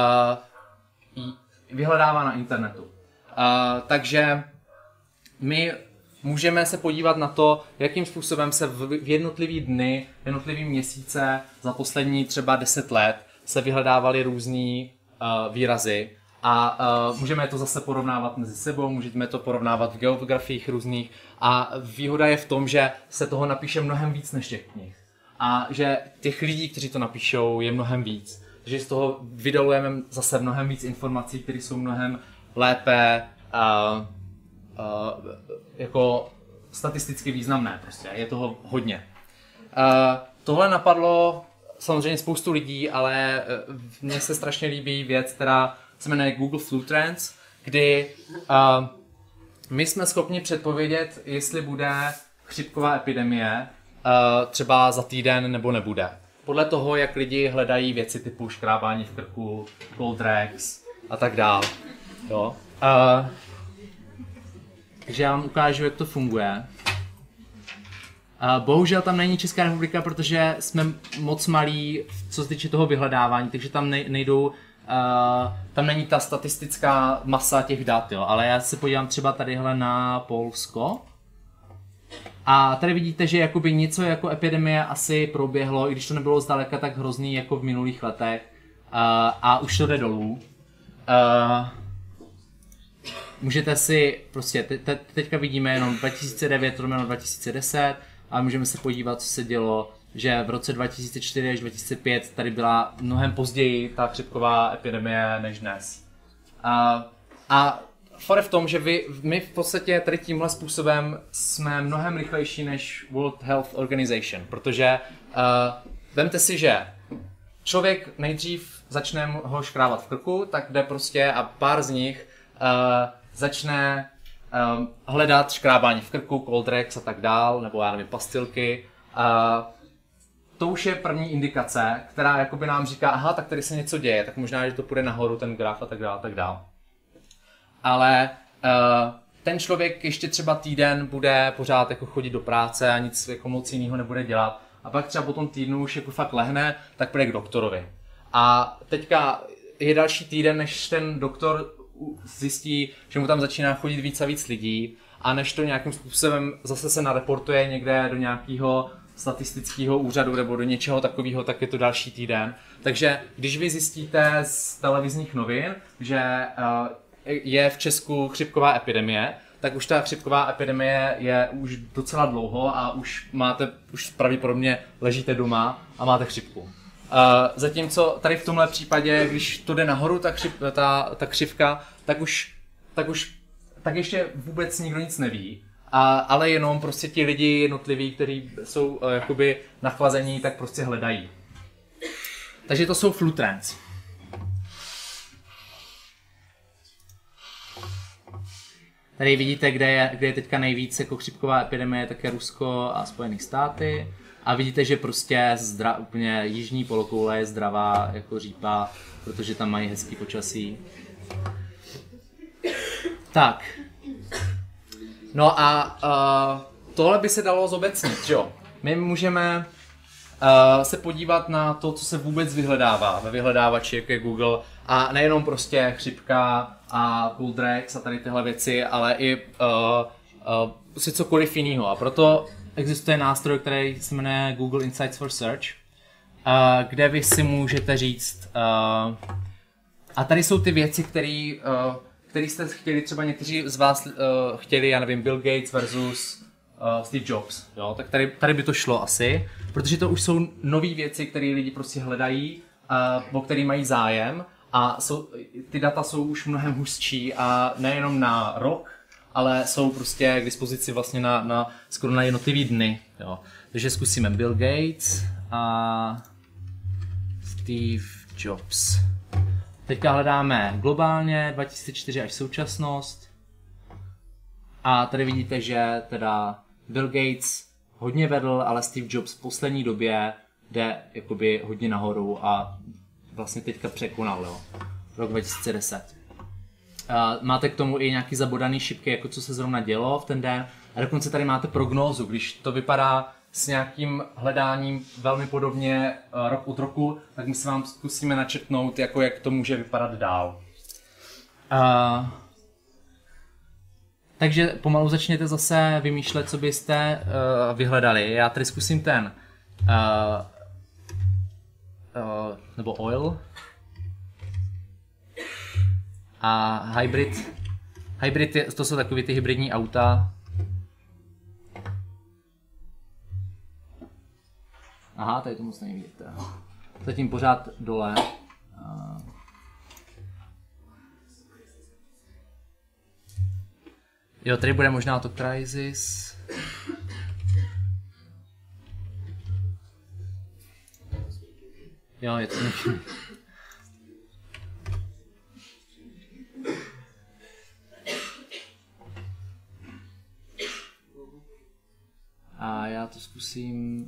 vyhledává na internetu. Takže my můžeme se podívat na to, jakým způsobem se v jednotlivý dny, jednotlivý měsíce za poslední třeba 10 let se vyhledávaly různý výrazy a můžeme to zase porovnávat mezi sebou, můžeme to porovnávat v geografiích různých a výhoda je v tom, že se toho napíše mnohem víc než těch knih a že těch lidí, kteří to napíšou, je mnohem víc. Takže z toho vydalujeme zase mnohem víc informací, které jsou mnohem lépe jako statisticky významné. Prostě. Je toho hodně. Tohle napadlo samozřejmě spoustu lidí, ale mně se strašně líbí věc, která se jmenuje Google Flu Trends, kdy my jsme schopni předpovědět, jestli bude chřipková epidemie třeba za týden nebo nebude. Podle toho, jak lidi hledají věci typu škrábání v krku, cold rags a tak dál. Jo. Takže já vám ukážu, jak to funguje. Bohužel tam není Česká republika, protože jsme moc malí, co se týče toho vyhledávání, takže tam nejdou, tam není ta statistická masa těch dat, jo. Ale já se podívám třeba tadyhle na Polsko. A tady vidíte, že jakoby něco jako epidemie asi proběhlo, i když to nebylo zdaleka tak hrozný jako v minulých letech. a už to jde dolů. Můžete si, prostě teďka vidíme jenom 2009 rovno 2010, ale můžeme se podívat, co se dělo, že v roce 2004 až 2005 tady byla mnohem později ta chřipková epidemie než dnes. A fakt v tom, že my v podstatě tady tímhle způsobem jsme mnohem rychlejší než World Health Organization, protože vemte si, že člověk nejdřív začne ho škrábat v krku, tak jde prostě a pár z nich začne hledat škrábání v krku, Coldrex a tak dál, nebo já nevím, pastilky. To už je první indikace, která jakoby nám říká, aha, tak tady se něco děje, tak možná, že to půjde nahoru, ten graf a tak dál, tak dál. Ale ten člověk ještě třeba týden bude pořád jako chodit do práce a nic jako moc jiného nebude dělat. A pak třeba po tom týdnu už jako fakt lehne, tak půjde k doktorovi. A teďka je další týden, než ten doktor zjistí, že mu tam začíná chodit víc a víc lidí a než to nějakým způsobem zase se nareportuje někde do nějakého statistického úřadu nebo do něčeho takového, tak je to další týden. Takže když vy zjistíte z televizních novin, že je v Česku chřipková epidemie, tak už ta chřipková epidemie je už docela dlouho a už pravděpodobně ležíte doma a máte chřipku. Zatímco tady v tomhle případě, když to jde nahoru, ta křivka, tak ještě vůbec nikdo nic neví. Ale jenom prostě ti lidi jednotliví, kteří jsou jakoby nachlazení, tak prostě hledají. Takže to jsou flu trends. Tady vidíte, kde je teďka nejvíc jako chřipková epidemie, tak je Rusko a Spojené státy. A vidíte, že prostě úplně jižní polokoule je zdravá jako řípa, protože tam mají hezký počasí. Tak. No a tohle by se dalo zobecnit, že jo? My můžeme se podívat na to, co se vůbec vyhledává ve vyhledávači, jako je Google. A nejenom prostě chřipka a Coldrex a tady tyhle věci, ale i si cokoliv jiného. A proto existuje nástroj, který se jmenuje Google Insights for Search, kde vy si můžete říct, a tady jsou ty věci, které jste chtěli, třeba někteří z vás chtěli, já nevím, Bill Gates versus Steve Jobs, jo? Tak tady by to šlo asi, protože to už jsou nové věci, které lidi prostě hledají, o které mají zájem a ty data jsou už mnohem hustší a nejenom na rok, ale jsou prostě k dispozici vlastně skoro na jednotlivý dny. Jo. Takže zkusíme Bill Gates a Steve Jobs. Teďka hledáme globálně 2004 až současnost. A tady vidíte, že teda Bill Gates hodně vedl, ale Steve Jobs v poslední době jde jakoby hodně nahoru a vlastně teďka překonal, jo. Rok 2010. Máte k tomu i nějaký zabodaný šipky, jako co se zrovna dělo v ten den. A dokonce tady máte prognózu, když to vypadá s nějakým hledáním velmi podobně rok od roku, tak my se vám zkusíme načrtnout, jako jak to může vypadat dál. Takže pomalu začněte zase vymýšlet, co byste vyhledali. Já tady zkusím ten nebo oil a hybrid. Hybrid to jsou takový ty hybridní auta. Aha, tady to moc nevidíte. Zatím pořád dole. Jo, tady bude možná to Crysis. Jo, je to nějaký. A já to zkusím.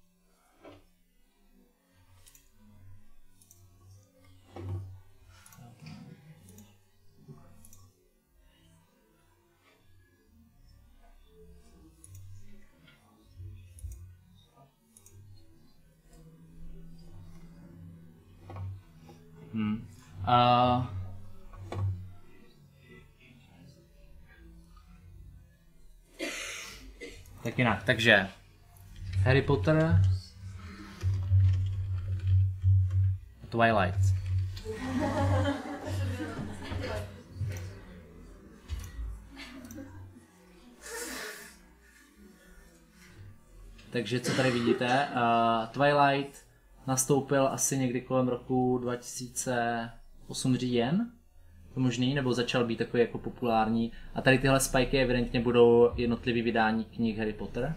Tak jinak, takže Harry Potter, Twilight. Takže co tady vidíte, Twilight nastoupil asi někdy kolem roku 2008 říjen, to možný, nebo začal být takový jako populární. A tady tyhle spajky evidentně budou jednotlivý vydání knih Harry Potter.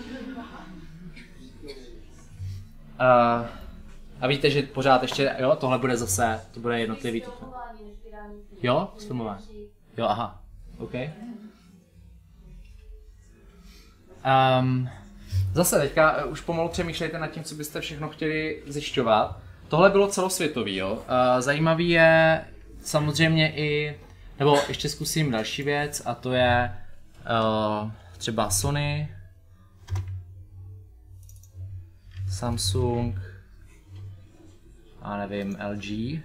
A víte, že pořád ještě, jo, tohle bude zase, to bude jednotlivý. Jo, filmování. Jo, aha, OK. Zase teďka už pomalu přemýšlejte nad tím, co byste všechno chtěli zjišťovat. Tohle bylo celosvětový, jo. Zajímavý je samozřejmě i, nebo ještě zkusím další věc, a to je třeba Sony, Samsung, a nevím, LG.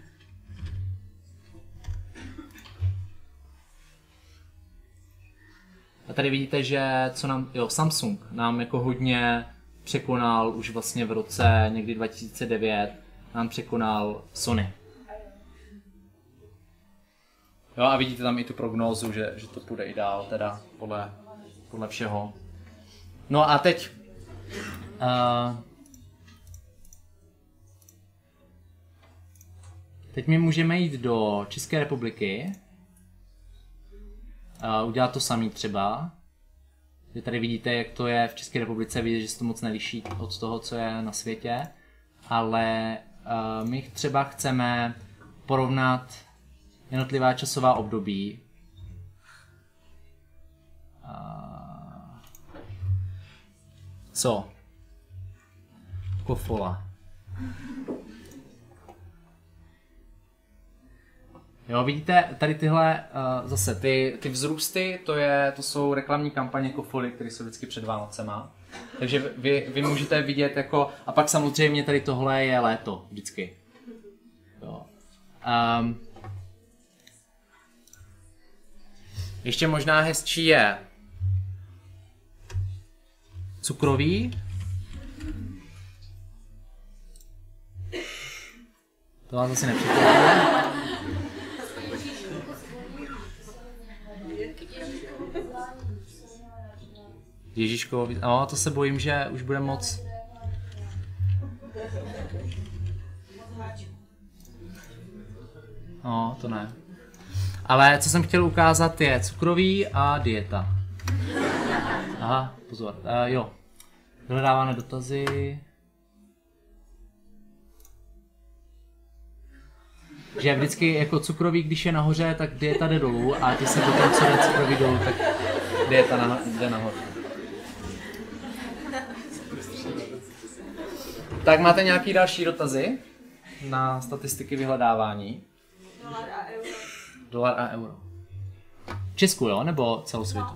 A tady vidíte, že co nám, jo, Samsung nám jako hodně překonal už vlastně v roce někdy 2009, nám překonal Sony. Jo, a vidíte tam i tu prognózu, že to půjde i dál, teda podle všeho. No a teď teď my můžeme jít do České republiky. Udělat to samý třeba. Že tady vidíte, jak to je v České republice, vidíte, že se to moc neliší od toho, co je na světě. Ale my třeba chceme porovnat jednotlivá časová období. Co? Kofola. Jo, vidíte, tady tyhle, zase ty vzrůsty, to jsou reklamní kampaně Kofoly, které jsou vždycky před Vánocema. Takže vy můžete vidět jako, a pak samozřejmě tady tohle je léto, vždycky. Jo. Ještě možná hezčí je cukroví. To vás asi nepřekvapuje. Ježíško, no, to se bojím, že už bude moc. No, to ne. Ale co jsem chtěl ukázat je cukroví a dieta. Aha, pozor. Jo. Vyhledáváme dotazy. Že vždycky jako cukroví, když je nahoře, tak dieta jde dolů a ty se potom, co jde cukroví dolů, tak dieta jde nahoru. Tak máte nějaký další dotazy na statistiky vyhledávání? Dolar a euro. V Česku, jo? Nebo celosvětu?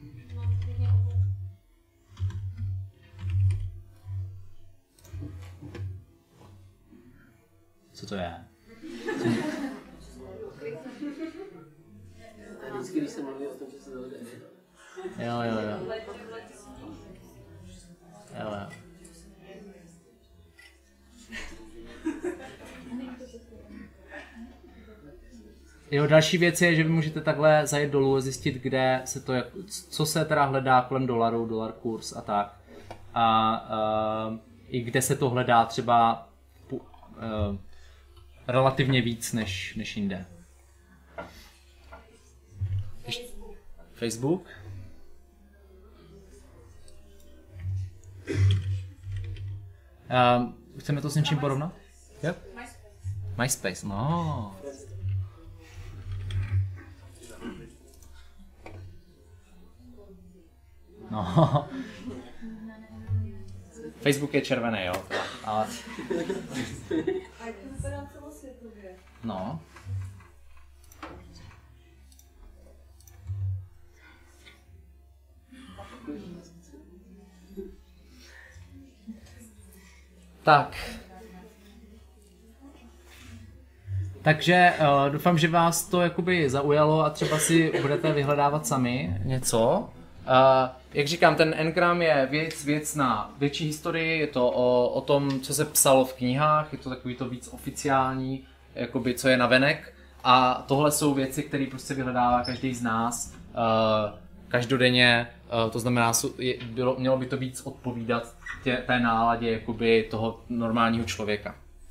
Co to je? Vždycky, když se mluví o tom, že se zavede. Jo. Jo, další věc je, že vy můžete takhle zajet dolů a zjistit, kde se to, co se teda hledá kolem dolaru, dolar kurz a tak. A i kde se to hledá třeba relativně víc než jinde. Facebook. Chceme to s něčím porovnat? Yep. MySpace, no. No. Facebook je červený, jo. Ale... No. Tak. Takže doufám, že vás to jakoby zaujalo a třeba si budete vyhledávat sami něco. Jak říkám, ten Ngram je věc na větší historii, je to o tom, co se psalo v knihách, je to takový to víc oficiální, jakoby, co je navenek. A tohle jsou věci, které prostě vyhledává každý z nás každodenně. To znamená, mělo by to víc odpovídat té náladě jakoby, toho normálního člověka.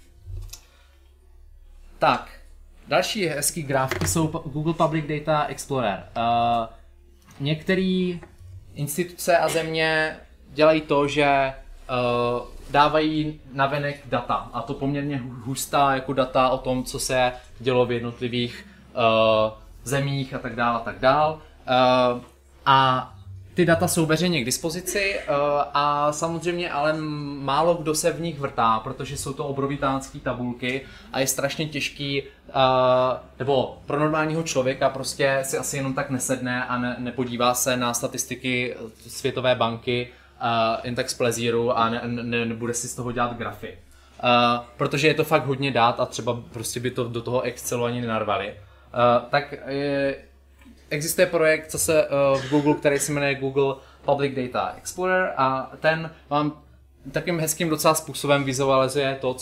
Tak, další hezký grafky jsou Google Public Data Explorer. Některé instituce a země dělají to, že dávají navenek data, a to poměrně hustá jako data o tom, co se dělo v jednotlivých zemích a tak dále. A ty data jsou veřejně k dispozici a samozřejmě ale málo kdo se v nich vrtá, protože jsou to obrovitánské tabulky a je strašně těžký, nebo pro normálního člověka prostě si asi jenom tak nesedne a nepodívá se na statistiky Světové banky jen tak z plezíru a nebude si z toho dělat grafy. Protože je to fakt hodně dát a třeba prostě by to do toho Excelu ani nenarvali. Tak existuje projekt zase v Google, který se jmenuje Google Public Data Explorer a ten vám takým hezkým docela způsobem vizualizuje to,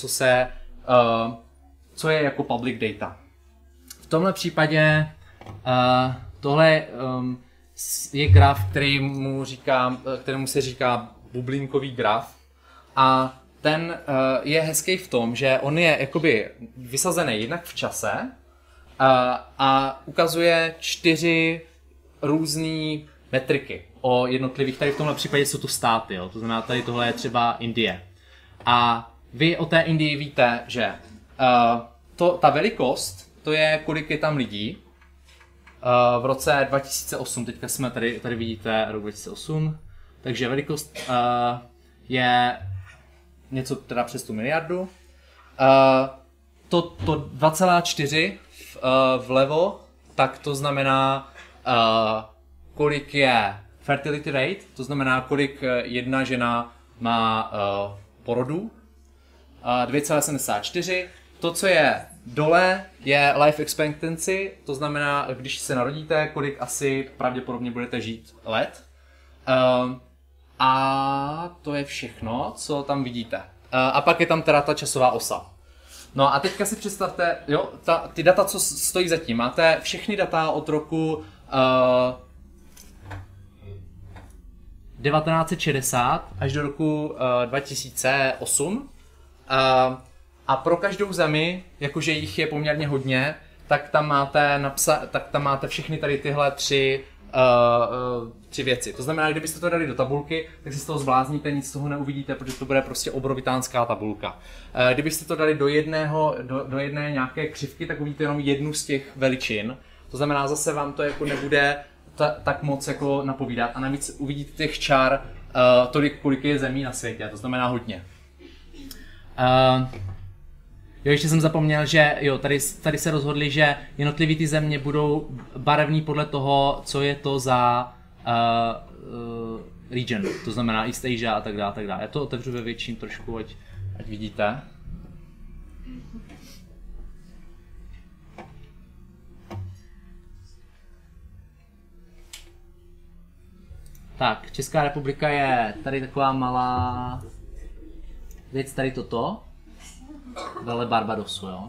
co je jako public data. V tomhle případě tohle je graf, kterému se říká bublinkový graf a ten je hezký v tom, že on je jakoby vysazený jednak v čase a ukazuje 4 různé metriky o jednotlivých, tady v tomhle případě jsou to státy, jo? To znamená, tady tohle je třeba Indie. A vy o té Indii víte, že ta velikost, to je kolik je tam lidí. V roce 2008, teďka jsme tady vidíte rok 2008, takže velikost je něco teda přes 100 miliardu. To 2,4 vlevo, tak to znamená, kolik je fertility rate, to znamená, kolik jedna žena má porodů. 2,74. To, co je dole, je life expectancy, to znamená, když se narodíte, kolik asi pravděpodobně budete žít let. A to je všechno, co tam vidíte. A pak je tam teda ta časová osa. No a teďka si představte, jo, ty data, co stojí zatím. Máte všechny data od roku 1960 až do roku 2008. A pro každou zemi, jakože jich je poměrně hodně, tak tam máte všechny tady tyhle tři věci. To znamená, kdybyste to dali do tabulky, tak si z toho zblázníte, nic z toho neuvidíte, protože to bude prostě obrovitánská tabulka. Kdybyste to dali do jedné nějaké křivky, tak uvidíte jenom jednu z těch veličin. To znamená, zase vám to jako nebude tak moc jako napovídat. A navíc uvidíte těch čár tolik, kolik je zemí na světě. To znamená hodně. Jo, ještě jsem zapomněl, že jo, tady se rozhodli, že jednotlivý ty země budou barevný podle toho, co je to za region, to znamená East Asia a tak dále, tak dále. Já to otevřu ve větším trošku, ať vidíte. Tak, Česká republika je tady taková malá věc, tady toto. Vele Barbadosu, jo.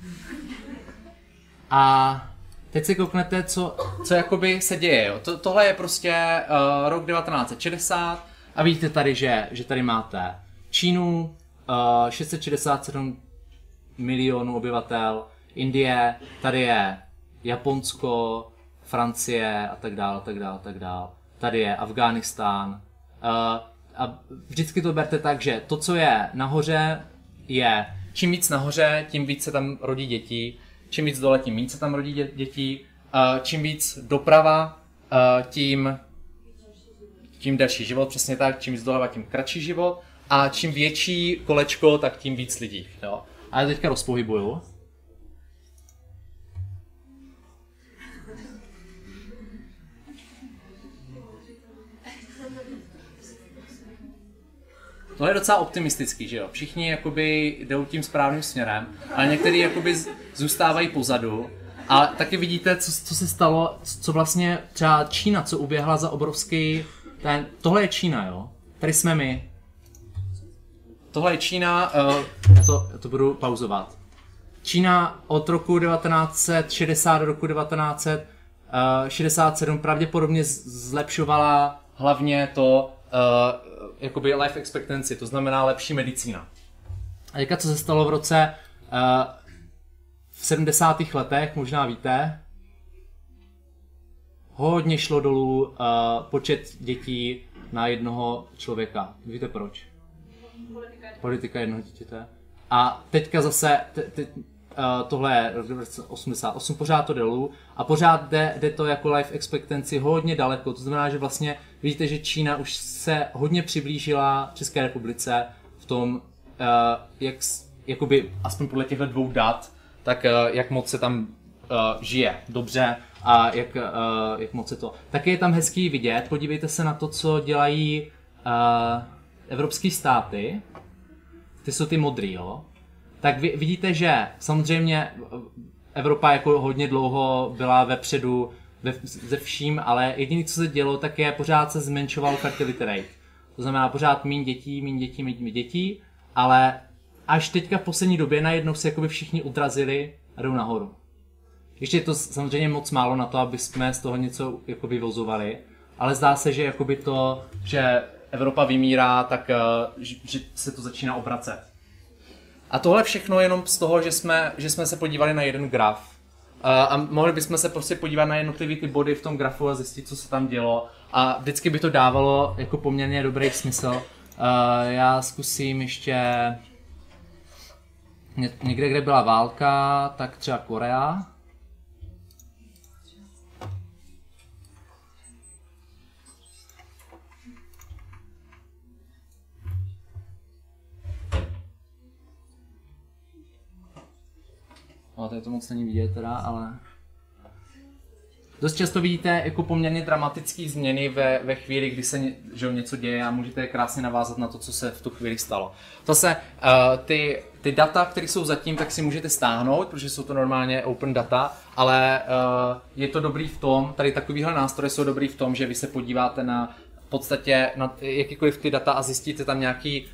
A teď si kouknete, co jakoby se děje, jo. Tohle je prostě rok 1960 a vidíte tady, že tady máte Čínu, 667 milionů obyvatel, Indie, tady je Japonsko, Francie a tak dále, tak dále, tak dále. Tady je Afghánistán. A vždycky to berte tak, že to, co je nahoře, je čím víc nahoře, tím víc se tam rodí dětí, čím víc dole, tím víc se tam rodí dětí, čím víc doprava, tím delší život, přesně tak, čím víc doleva, tím kratší život a čím větší kolečko, tak tím víc lidí. Jo. A já teďka rozpohybuju. Tohle je docela optimistický, že jo? Všichni jakoby jdou tím správným směrem, ale někteří jakoby zůstávají pozadu. A taky vidíte, co se stalo, co vlastně třeba Čína, co uběhla za obrovský... Tohle je Čína, jo? Tady jsme my. Tohle je Čína, já to budu pauzovat. Čína od roku 1960 do roku 1967 pravděpodobně zlepšovala hlavně to jakoby life expectancy, to znamená lepší medicína. A teďka co se stalo v roce v 70. letech, možná víte, hodně šlo dolů počet dětí na jednoho člověka. Víte proč? Politika jednoho dítěte. A teďka zase, tohle je 88, pořád to jde dolů a pořád jde to jako life expectancy hodně daleko. To znamená, že vlastně vidíte, že Čína už se hodně přiblížila České republice v tom, jak, jakoby, aspoň podle těchto dvou dat, tak jak moc se tam žije dobře a jak moc je to. Taky je tam hezký vidět, podívejte se na to, co dělají evropské státy, ty jsou ty modrý, jo. Tak vidíte, že samozřejmě Evropa jako hodně dlouho byla vepředu ze vším, ale jediné, co se dělo, tak je pořád se zmenšoval fertility rate. To znamená pořád méně dětí, ale až teďka v poslední době najednou se jakoby všichni odrazili a jdou nahoru. Ještě je to samozřejmě moc málo na to, aby jsme z toho něco jako vyvozovali, ale zdá se, že jakoby to, že Evropa vymírá, tak že se to začíná obracet. A tohle všechno jenom z toho, že jsme se podívali na jeden graf. A mohli bychom se prostě podívat na jednotlivé ty body v tom grafu a zjistit, co se tam dělo. A vždycky by to dávalo jako poměrně dobrý smysl. Já zkusím ještě někde, kde byla válka, tak třeba Korea. Tady to moc není vidět teda, ale... Dost často vidíte jako poměrně dramatické změny ve chvíli, kdy se něco děje a můžete krásně navázat na to, co se v tu chvíli stalo. Zase ty data, které jsou zatím, tak si můžete stáhnout, protože jsou to normálně open data, ale je to dobrý v tom, tady takovýhle nástroje jsou dobrý v tom, že vy se podíváte na v podstatě na jakýkoliv ty data a zjistíte tam nějaký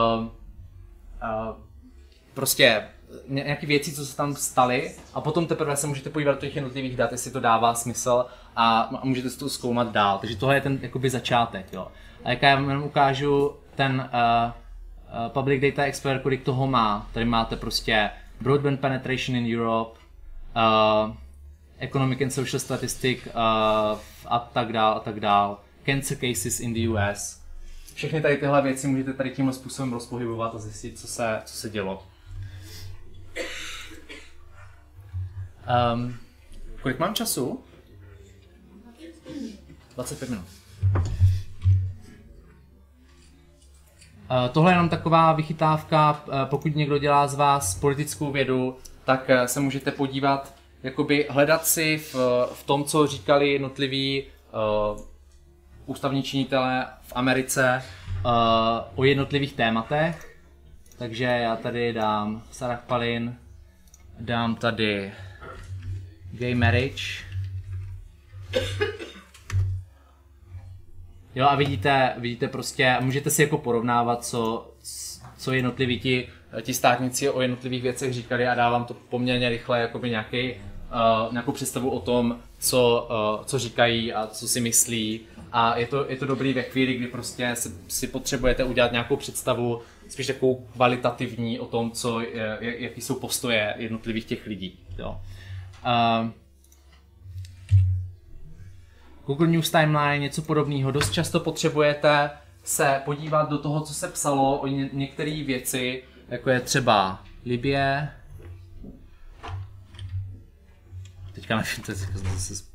prostě nějaké věci, co se tam staly a potom teprve se můžete podívat do těch jednotlivých dat, jestli to dává smysl a můžete si to zkoumat dál. Takže tohle je ten jakoby začátek. Jo. A jak já vám ukážu ten Public Data Expert, kolik toho má. Tady máte prostě Broadband Penetration in Europe, Economic and Social Statistic a tak dál. Cancer Cases in the US. Všechny tady tyhle věci můžete tady tímhle způsobem rozpohybovat a zjistit, co se dělo. Kolik mám času? 25 minut. Tohle je jenom taková vychytávka, pokud někdo dělá z vás politickou vědu, tak se můžete podívat, jakoby hledat si v tom, co říkali jednotliví ústavní činitelé v Americe o jednotlivých tématech. Takže já tady dám Sarah Palin, dám tady gay marriage. Jo a vidíte prostě, můžete si jako porovnávat, co jednotliví ti státníci o jednotlivých věcech říkali a dávám to poměrně rychle jakoby nějakou představu o tom, co říkají a co si myslí. A je to dobrý ve chvíli, kdy prostě si potřebujete udělat nějakou představu, spíš takovou kvalitativní o tom, jaký jsou postoje jednotlivých těch lidí. Jo. Google News Timeline, něco podobného. Dost často potřebujete se podívat do toho, co se psalo o některé věci, jako je třeba Libye. Teďka nevím, to je zase...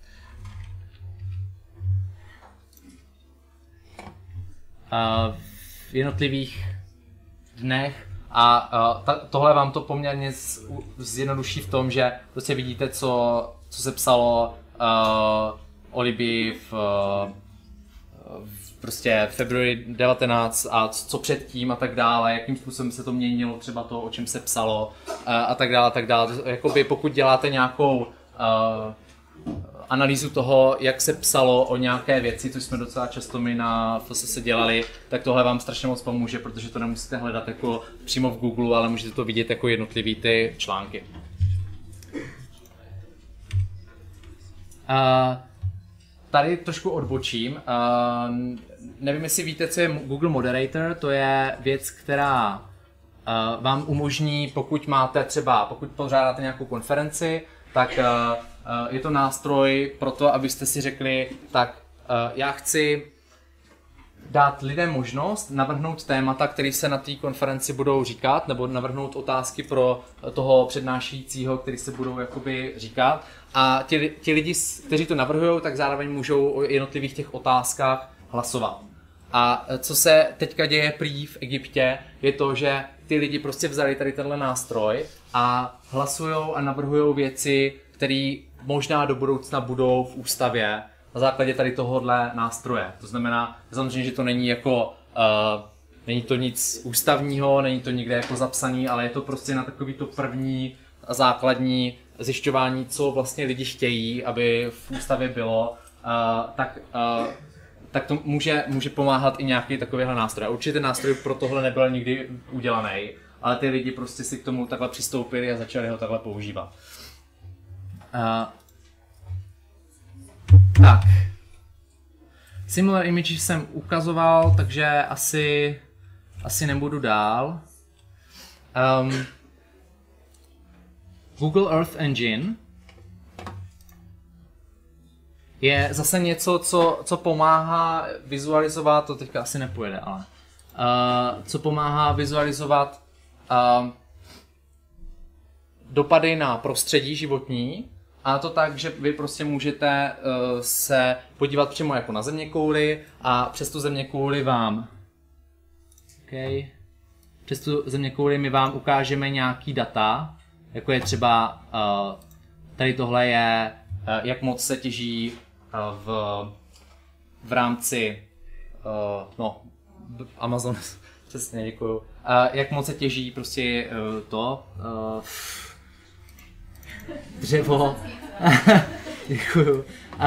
v jednotlivých dnech a tohle vám to poměrně zjednoduší v tom, že prostě vidíte, co se psalo o Libii v prostě februari 19 a co předtím a tak dále, jakým způsobem se to měnilo, třeba to, o čem se psalo a tak dále, a tak dále. Jakoby pokud děláte nějakou analýzu toho, jak se psalo o nějaké věci, což jsme docela často my na FSS dělali, tak tohle vám strašně moc pomůže, protože to nemusíte hledat jako přímo v Google, ale můžete to vidět jako jednotlivý ty články. Tady trošku odbočím. Nevím, jestli víte, co je Google Moderator. To je věc, která vám umožní, pokud pořádáte nějakou konferenci, tak je to nástroj pro to, abyste si řekli, tak já chci dát lidem možnost navrhnout témata, které se na té konferenci budou říkat, nebo navrhnout otázky pro toho přednášejícího, který se budou jakoby říkat. A ti lidi, kteří to navrhují, tak zároveň můžou o jednotlivých těch otázkách hlasovat. A co se teďka děje prý v Egyptě, je to, že ty lidi prostě vzali tady tenhle nástroj a hlasujou a navrhujou věci, které možná do budoucna budou v ústavě na základě tady tohohle nástroje. To znamená, samozřejmě, že to není jako, není to nic ústavního, není to nikde jako zapsaný, ale je to prostě na takový to první a základní zjišťování, co vlastně lidi chtějí, aby v ústavě bylo, tak to může pomáhat i nějaký takovýhle nástroj. Určitě nástroj pro tohle nebyl nikdy udělaný, ale ty lidi prostě si k tomu takhle přistoupili a začali ho takhle používat. Tak. Similar images jsem ukazoval, takže asi nebudu dál. Google Earth Engine je zase něco, co pomáhá vizualizovat, to teďka asi nepojede, ale co pomáhá vizualizovat dopady na prostředí životní, a to tak, že vy prostě můžete se podívat přímo jako na zeměkouli a přes tu zeměkouli přes tu zeměkouli my vám ukážeme nějaký data, jako je třeba tady tohle je, jak moc se těží v rámci Amazon, přesně, děkuju. Jak moc se těží prostě dřevo. Děkuju.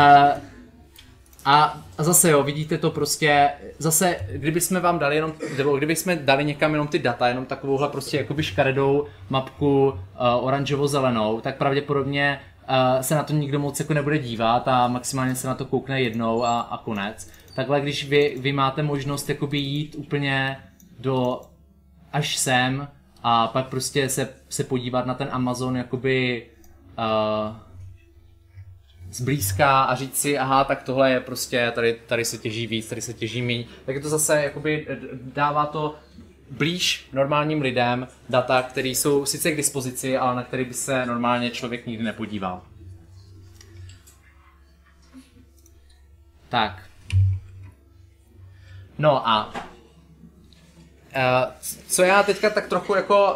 A zase jo, vidíte to prostě, zase kdybychom vám dali kdybychom dali někam jenom ty data, jenom takovouhle prostě jakoby škaredou mapku oranžovo-zelenou, tak pravděpodobně se na to nikdo moc jako nebude dívat a maximálně se na to koukne jednou a konec. Takhle když vy máte možnost jakoby jít úplně až sem a pak prostě se podívat na ten Amazon jakoby zblízka a říct si, aha, tak tohle je prostě, tady se těží víc, tady se těží míň, tak je to zase jakoby dává to blíž normálním lidem data, které jsou sice k dispozici, ale na které by se normálně člověk nikdy nepodíval. Tak. No a co já teďka tak trochu jako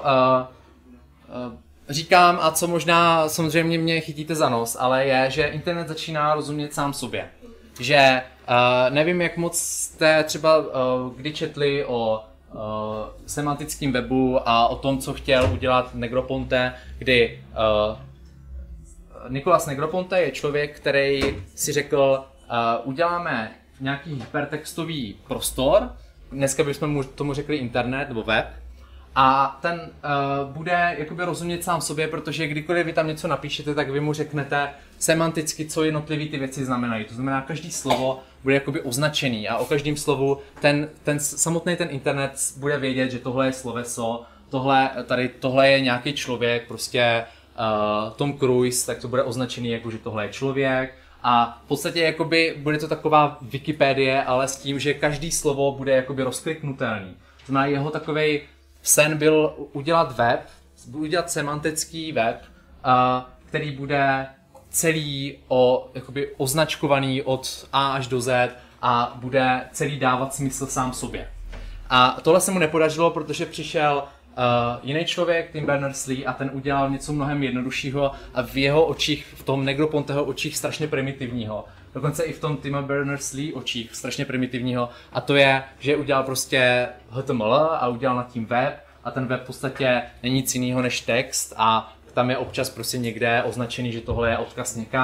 říkám a co možná samozřejmě mě chytíte za nos, ale je, že internet začíná rozumět sám sobě. Že nevím, jak moc jste třeba kdy četli o semantickém webu a o tom, co chtěl udělat Negroponte, kdy Nicolas Negroponte je člověk, který si řekl, uděláme nějaký hypertextový prostor, dneska bychom tomu řekli internet nebo web, a ten bude jakoby rozumět sám sobě, protože kdykoliv vy tam něco napíšete, tak vy mu řeknete semanticky, co jednotlivé ty věci znamenají. To znamená, každý slovo bude jakoby označený a o každém slovu samotný ten internet bude vědět, že tohle je sloveso, tohle je nějaký člověk, prostě Tom Cruise, tak to bude označený jako, že tohle je člověk. A v podstatě jakoby bude to taková Wikipedie, ale s tím, že každý slovo bude jakoby rozkliknutelný. To znamená, jeho takovej sen byl udělat semantický web, který bude celý jakoby označkovaný od A až do Z a bude celý dávat smysl sám sobě. A tohle se mu nepodařilo, protože přišel jiný člověk, Tim Berners-Lee, a ten udělal něco mnohem jednoduššího a v jeho očích, v tom Negroponteho očích strašně primitivního. Dokonce i v tom Tima Berners-Lee očích strašně primitivního. A to je, že udělal prostě HTML a udělal nad tím web a ten web v podstatě není nic jiného než text a tam je občas prostě někde označený, že tohle je odkaz někam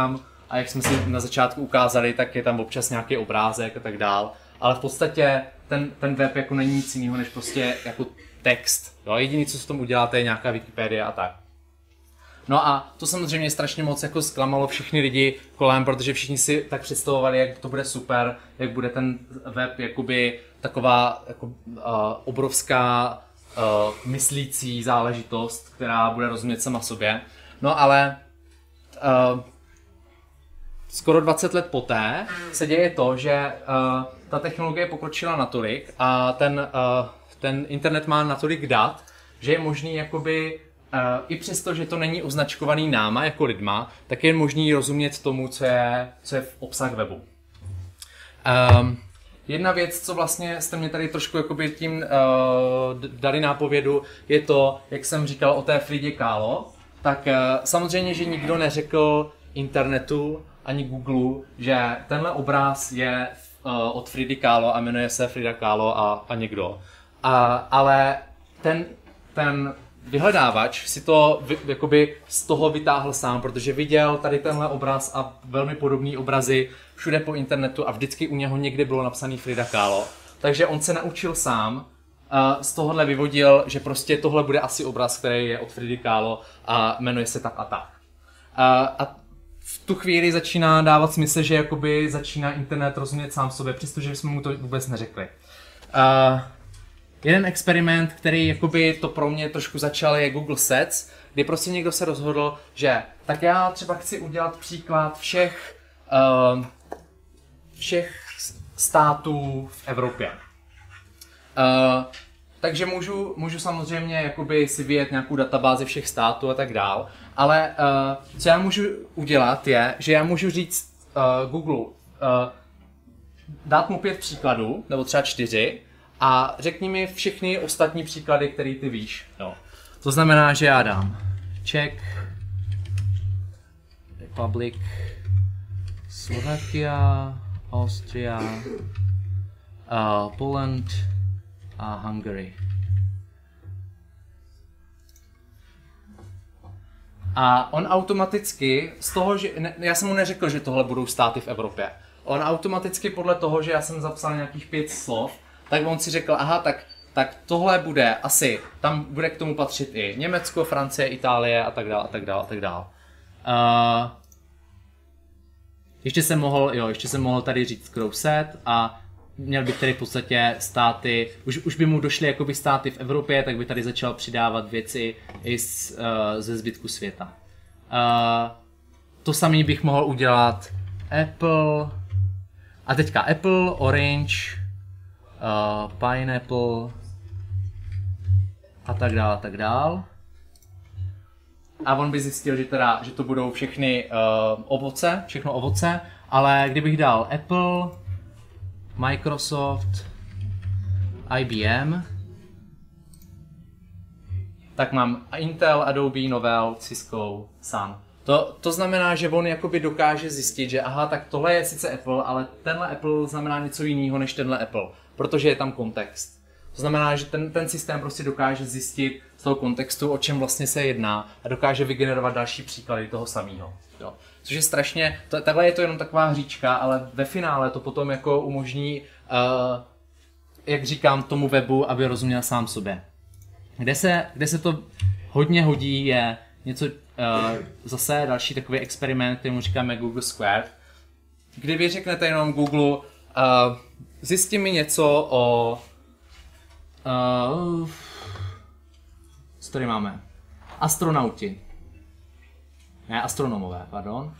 a jak jsme si na začátku ukázali, tak je tam občas nějaký obrázek a tak dál. Ale v podstatě ten web jako není nic jiného než prostě jako text. Jo? Jediné, co s tom uděláte, je nějaká Wikipedia a tak. No a to samozřejmě strašně moc jako zklamalo všechny lidi kolem, protože všichni si tak představovali, jak to bude super, jak bude ten web jakoby taková jako, obrovská myslící záležitost, která bude rozumět sama sobě. No ale skoro 20 let poté se děje to, že ta technologie pokročila natolik a ten internet má natolik dat, že je možný jakoby i přesto, že to není označkovaný náma jako lidma, tak je možný rozumět tomu, co je v obsah webu. Jedna věc, co vlastně jste mě tady trošku jakoby tím dali nápovědu, je to, jak jsem říkal o té Fridě Kahlo, tak samozřejmě, že nikdo neřekl internetu ani Google, že tenhle obraz je od Fridy Kahlo a jmenuje se Frida Kahlo a někdo. Ale ten vyhledávač si to jakoby z toho vytáhl sám, protože viděl tady tenhle obraz a velmi podobný obrazy všude po internetu a vždycky u něho někde bylo napsaný Frida Kahlo. Takže on se naučil sám, z tohohle vyvodil, že prostě tohle bude asi obraz, který je od Fridy Kahlo a jmenuje se tak a tak. A v tu chvíli začíná dávat smysl, že jakoby začíná internet rozumět sám sobě, přestože jsme mu to vůbec neřekli. Jeden experiment, který jakoby to pro mě trošku začal, je Google Sets, kdy prostě někdo se rozhodl, že tak já třeba chci udělat příklad všech států v Evropě. Takže můžu samozřejmě jakoby si vyjet nějakou databázi všech států a tak dál, ale co já můžu udělat je, že já můžu říct Google, dát mu 5 příkladů, nebo třeba 4, a řekni mi všechny ostatní příklady, které ty víš. No. To znamená, že já dám Czech Republic, Slovakia, Austria, Poland a Hungary. A on automaticky, z toho, že já jsem mu neřekl, že tohle budou státy v Evropě. On automaticky podle toho, že já jsem zapsal nějakých 5 slov, tak on si řekl, aha, tak tohle bude asi, tam bude k tomu patřit i Německo, Francie, Itálie a tak dále, a tak dále, a tak dále. Ještě jsem mohl tady říct Crowset a měl bych tady v podstatě státy, už by mu došly jakoby státy v Evropě, tak by tady začal přidávat věci i ze zbytku světa. To samý bych mohl udělat Apple, a teďka Apple, Orange, Pineapple a tak dále, a tak dále. A on by zjistil, že to budou všechny všechno ovoce, ale kdybych dal Apple, Microsoft, IBM, tak mám Intel, Adobe, Novell, Cisco, Sun. To znamená, že on jakoby dokáže zjistit, že aha, tak tohle je sice Apple, ale tenhle Apple znamená něco jiného než tenhle Apple, protože je tam kontext. To znamená, že ten systém prostě dokáže zjistit z toho kontextu, o čem vlastně se jedná a dokáže vygenerovat další příklady toho samého. Což je strašně, takhle je to jenom taková hříčka, ale ve finále to potom jako umožní, jak říkám, tomu webu, aby rozuměl sám sobě. Kde se to hodně hodí, je něco, zase další takový experiment, kterému říkáme Google Squared, kdy vy řeknete jenom Google, zjistí mi něco o, co tady máme, astronauti, ne astronomové, pardon.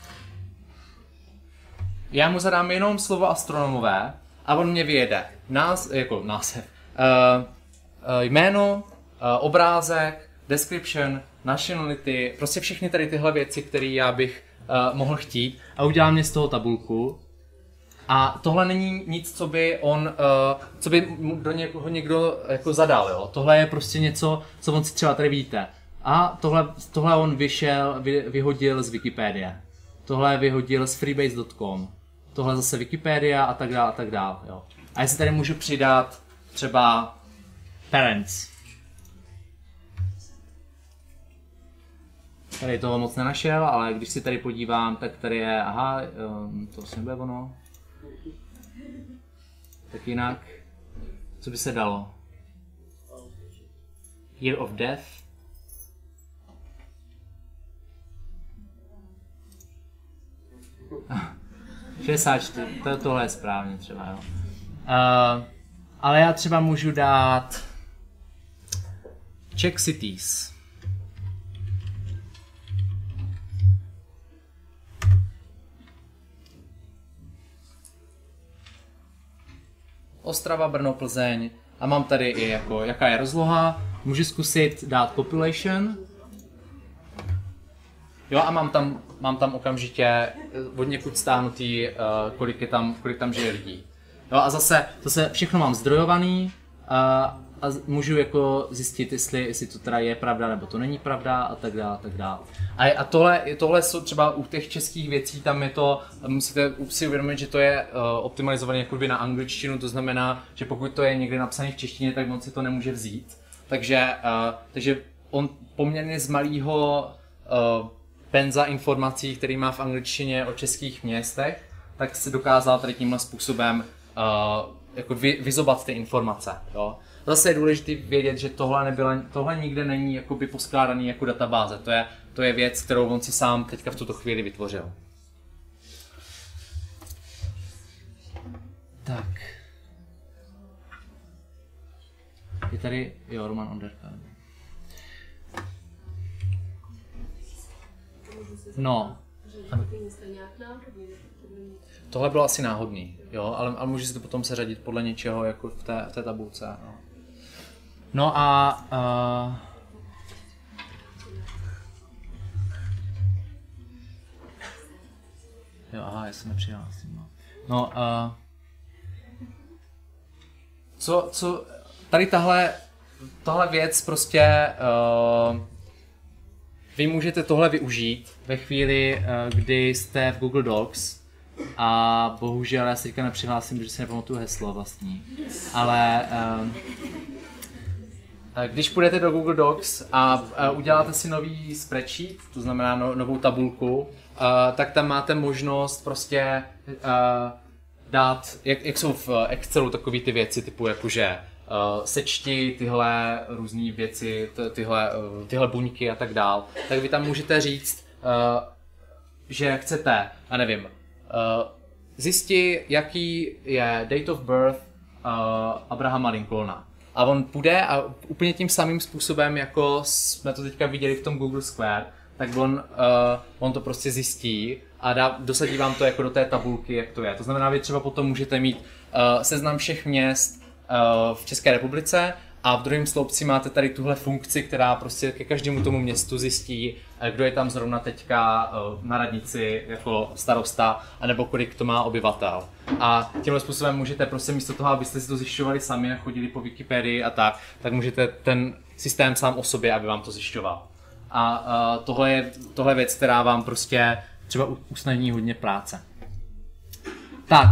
Já mu zadám jenom slovo astronomové a on mě vyjede název, jméno, obrázek, description, nationality, prostě všechny tady tyhle věci, které já bych mohl chtít a udělá mě z toho tabulku. A tohle není nic, co by mu do někoho někdo jako zadal, jo. Tohle je prostě něco, co on si třeba tady vidíte. A tohle on vyhodil z Wikipedie. Tohle vyhodil z freebase.com. Tohle zase Wikipedia a tak dále, jo. A já si tady můžu přidat třeba parents. Tady toho moc nenašel, ale když si tady podívám, tak tady je, aha, to asi nebude ono. Tak jinak, co by se dalo? Year of Death. Ah, 64, tohle je správně třeba, jo. Ale já třeba můžu dát Czech Cities. Ostrava, Brno, Plzeň a mám tady i jako, jaká je rozloha. Můžu zkusit dát population. Jo, a mám tam okamžitě od někud stáhnutý, kolik tam žije lidí. Jo, a zase všechno mám zdrojovaný a můžu jako zjistit, jestli to teda je pravda nebo to není pravda a tak dále, a tak dále. A tohle jsou třeba u těch českých věcí, tam je to, musíte si uvědomit, že to je optimalizované jakoby na angličtinu, to znamená, že pokud to je někde napsané v češtině, tak on si to nemůže vzít. Takže on poměrně z malého penza informací, který má v angličtině o českých městech, tak si dokázal tady tímhle způsobem jako vyzobat ty informace. Jo. Zase je důležité vědět, že tohle nikde není jakoby poskládaný jako databáze. To je věc, kterou on si sám teďka v tuto chvíli vytvořil. Tak. Je tady, jo, Roman Onderka. No. Tohle bylo asi náhodný, jo, ale může si to potom seřadit podle něčeho jako v té tabulce. No a jo, aha, já se nepřihlásím. No co tady tahle věc prostě vy můžete tohle využít ve chvíli, kdy jste v Google Docs a bohužel já se teďka nepřihlásím, protože si nepamatuju heslo vlastní, ale když půjdete do Google Docs a uděláte si nový spreadsheet, to znamená novou tabulku, tak tam máte možnost prostě dát, jak jsou v Excelu takové ty věci typu jakože sečti tyhle různé věci, tyhle buňky a tak dál, tak vy tam můžete říct, že chcete, a nevím, zjistit, jaký je date of birth Abrahama Lincolna. A on půjde a úplně tím samým způsobem, jako jsme to teďka viděli v tom Google Square, tak on to prostě zjistí a dosadí vám to jako do té tabulky, jak to je. To znamená, vy třeba potom můžete mít seznam všech měst v České republice a v druhém sloupci máte tady tuhle funkci, která prostě ke každému tomu městu zjistí, kdo je tam zrovna teďka na radnici jako starosta, anebo kolik to má obyvatel. A tímhle způsobem můžete prostě místo toho, abyste si to zjišťovali sami a chodili po Wikipedii a tak můžete ten systém sám o sobě, aby vám to zjišťoval. A tohle je věc, která vám prostě třeba usnadní hodně práce. Tak.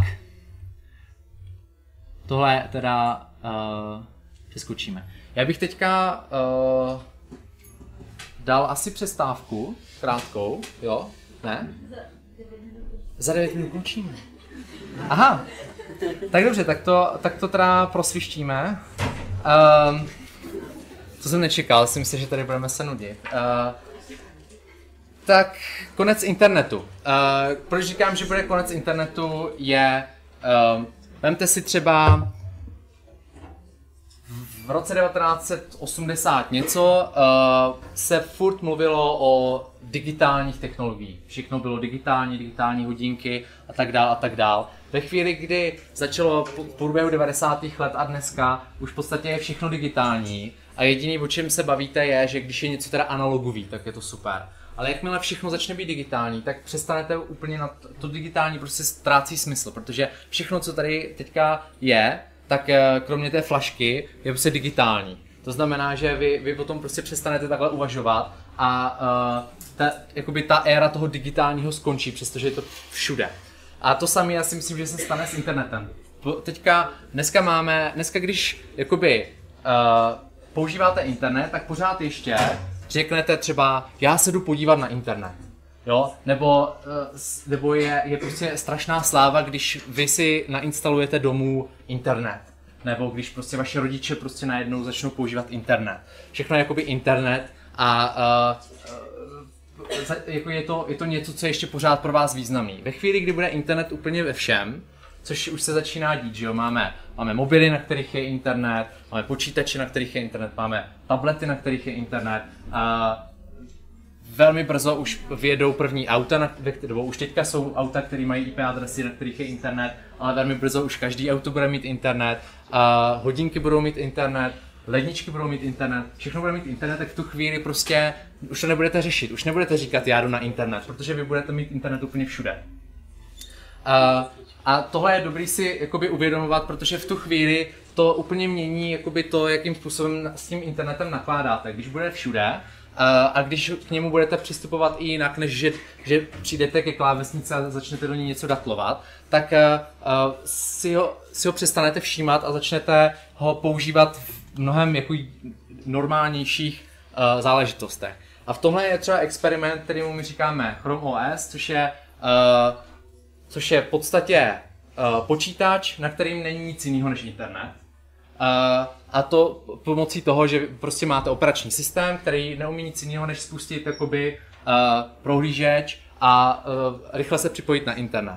Tohle teda přeskočíme. Já bych teďka dal asi přestávku, krátkou, jo? Ne? Za 9 minut končíme. Aha, tak dobře, tak to teda prosvištíme. To jsem nečekal, si myslím, že tady budeme se nudit. Tak konec internetu. Proč říkám, že bude konec internetu, je... Vemte si třeba v roce 1980 něco se furt mluvilo o digitálních technologiích. Všechno bylo digitální hodinky a tak dál. Ve chvíli, kdy začalo v průběhu 90. let a dneska, už v podstatě je všechno digitální a jediný, o čem se bavíte, je, že když je něco teda analogový, tak je to super. Ale jakmile všechno začne být digitální, tak přestanete úplně na to digitální prostě ztrácí smysl, protože všechno, co tady teďka je, tak kromě té flašky je prostě digitální. To znamená, že vy o tom prostě přestanete takhle uvažovat a ta éra toho digitálního skončí, přestože je to všude. A to samé já si myslím, že se stane s internetem. Dneska když jakoby používáte internet, tak pořád ještě řeknete třeba, já se jdu podívat na internet. Jo? Nebo je prostě strašná sláva, když vy si nainstalujete domů internet. Nebo když prostě vaše rodiče prostě najednou začnou používat internet. Všechno je jakoby internet a jako je to něco, co je ještě pořád pro vás významný. Ve chvíli, kdy bude internet úplně ve všem, což už se začíná dít, že jo, máme mobily, na kterých je internet, máme počítače, na kterých je internet, máme tablety, na kterých je internet. Velmi brzo už vyjedou první auta, nebo už teďka jsou auta, které mají IP adresy, na kterých je internet, ale velmi brzo už každý auto bude mít internet, hodinky budou mít internet, ledničky budou mít internet, všechno bude mít internet, tak v tu chvíli prostě už to nebudete řešit, už nebudete říkat já jdu na internet, protože vy budete mít internet úplně všude. A tohle je dobrý si jakoby uvědomovat, protože v tu chvíli to úplně mění jakoby to, jakým způsobem s tím internetem nakládáte. Když bude všude a když k němu budete přistupovat i jinak, než že přijdete ke klávesnici a začnete do něj něco datlovat, tak si ho přestanete všímat a začnete ho používat v mnohem jako normálnějších záležitostech. A v tomhle je třeba experiment, kterýmu my říkáme Chrome OS, což je v podstatě počítač, na kterým není nic jiného než internet. A to pomocí toho, že prostě máte operační systém, který neumí nic jiného, než spustit jakoby, prohlížeč a rychle se připojit na internet.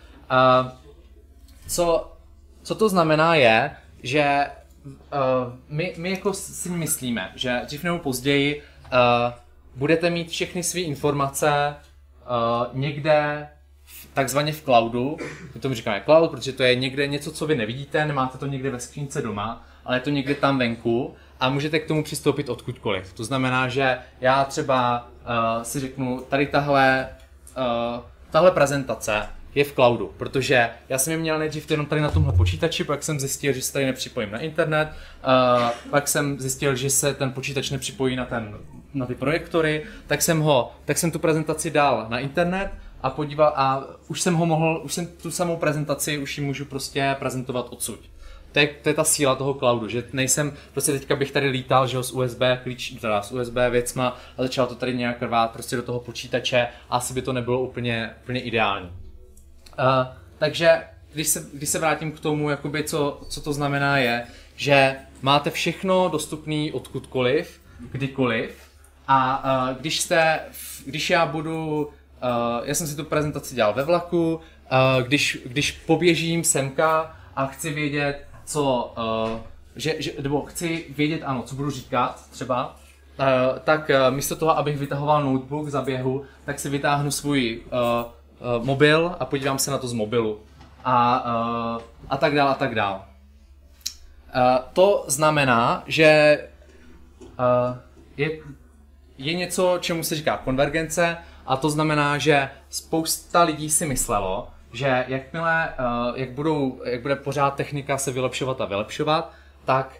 Co to znamená je, že my jako si myslíme, že dřív nebo později budete mít všechny své informace někde takzvaně v cloudu. My tomu říkáme cloud, protože to je někde něco, co vy nevidíte, nemáte to někde ve skřínce doma, ale je to někde tam venku a můžete k tomu přistoupit odkudkoliv. To znamená, že já třeba si řeknu, tady tahle prezentace je v cloudu, protože já jsem ji měl nejdřív jenom tady na tomhle počítači, pak jsem zjistil, že se tady nepřipojím na internet, pak jsem zjistil, že se ten počítač nepřipojí na ty projektory, tak jsem tu prezentaci dal na internet a podíval a už jsem tu samou prezentaci už ji můžu prostě prezentovat odsud. To je ta síla toho cloudu, že nejsem, prostě teďka bych tady lítal, že ho s USB věcma a začalo to tady nějak rvát prostě do toho počítače a asi by to nebylo úplně ideální. Takže když se vrátím k tomu, jakoby, co to znamená je, že máte všechno dostupné odkudkoliv, kdykoliv a když já budu, já jsem si tu prezentaci dělal ve vlaku, když poběžím semka a chci vědět, nebo chci vědět, ano, co budu říkat třeba, tak místo toho, abych vytahoval notebook za běhu, tak si vytáhnu svůj mobil a podívám se na to z mobilu. A tak dál, a tak dál. To znamená, že je něco, čemu se říká konvergence, a to znamená, že spousta lidí si myslelo, že jakmile, jak bude pořád technika se vylepšovat a vylepšovat, tak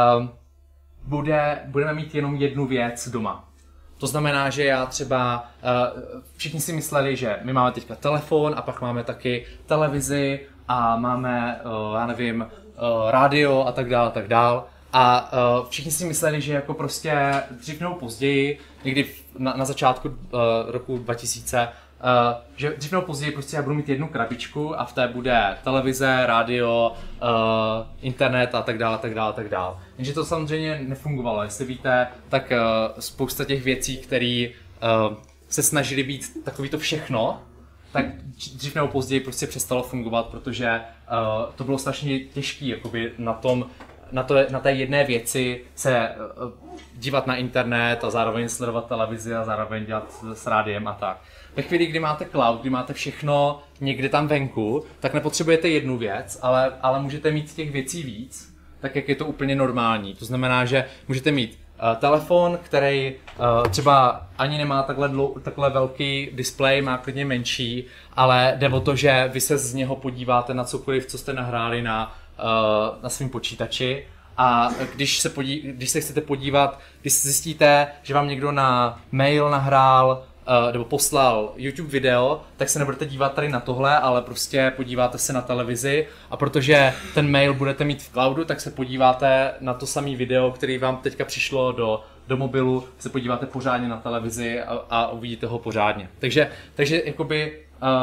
budeme mít jenom jednu věc doma. To znamená, že já třeba, všichni si mysleli, že my máme teďka telefon a pak máme taky televizi a máme, já nevím, rádio a tak dál. A všichni si mysleli, že jako prostě dřív nebo později, někdy na začátku roku 2000, že dřív nebo později prostě já budu mít jednu krabičku a v té bude televize, rádio, internet a tak dále. Jenže to samozřejmě nefungovalo. Jestli víte, tak spousta těch věcí, které se snažily být takový to všechno, tak dřív nebo později prostě přestalo fungovat, protože to bylo strašně těžké jakoby na té jedné věci se dívat na internet a zároveň sledovat televizi a zároveň dělat s rádiem a tak. Ve chvíli, kdy máte cloud, kdy máte všechno někde tam venku, tak nepotřebujete jednu věc, ale můžete mít těch věcí víc, tak jak je to úplně normální. To znamená, že můžete mít telefon, který třeba ani nemá takhle velký displej, má klidně menší, ale jde o to, že vy se z něho podíváte na cokoliv, co jste nahráli na svém počítači. A když se chcete podívat, když zjistíte, že vám někdo na mail nahrál nebo poslal YouTube video, tak se nebudete dívat tady na tohle, ale prostě podíváte se na televizi a protože ten mail budete mít v cloudu, tak se podíváte na to samé video, který vám teďka přišlo do mobilu, se podíváte pořádně na televizi a uvidíte ho pořádně. Takže jakoby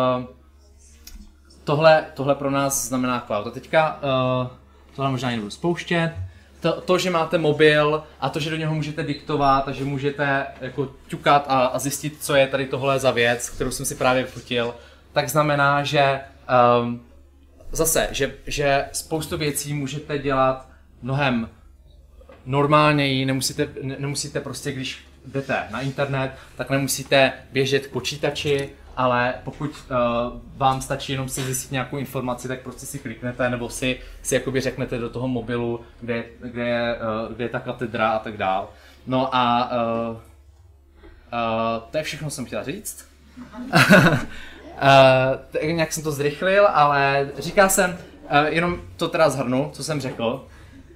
tohle pro nás znamená cloud. A teďka tohle možná nebudu spouštět. To, že máte mobil a to, že do něho můžete diktovat a že můžete jako ťukat a zjistit, co je tady tohle za věc, kterou jsem si právě fotil, tak znamená, že že spoustu věcí můžete dělat mnohem normálněji, nemusíte prostě, když jdete na internet, tak nemusíte běžet k počítači, ale pokud vám stačí jenom si zjistit nějakou informaci, tak prostě si kliknete nebo si jakoby řeknete do toho mobilu, kde je ta katedra a tak dál. No a to je všechno, co jsem chtěl říct. Nějak jsem to zrychlil, ale říkal jsem, jenom to teda shrnu, co jsem řekl.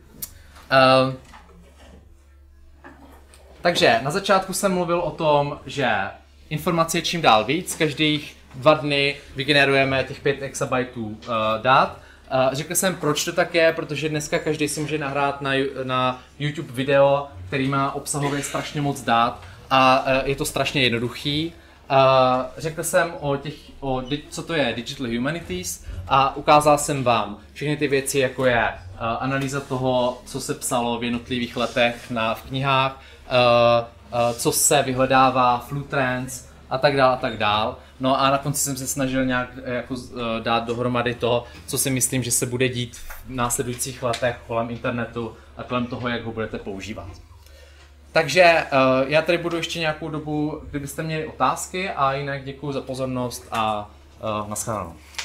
Takže na začátku jsem mluvil o tom, že informací je čím dál víc, každých 2 dny vygenerujeme těch 5 exabajtů dat. Řekl jsem, proč to tak je, protože dneska každý si může nahrát na YouTube video, který má obsahově strašně moc dat a je to strašně jednoduchý. Řekl jsem co to je Digital Humanities a ukázal jsem vám všechny ty věci, jako je analýza toho, co se psalo v jednotlivých letech v knihách, co se vyhledává, flu trends a tak dál. No a na konci jsem se snažil nějak jako dát dohromady to, co si myslím, že se bude dít v následujících letech kolem internetu a kolem toho, jak ho budete používat. Takže já tady budu ještě nějakou dobu, kdybyste měli otázky, a jinak děkuji za pozornost a nashledanou.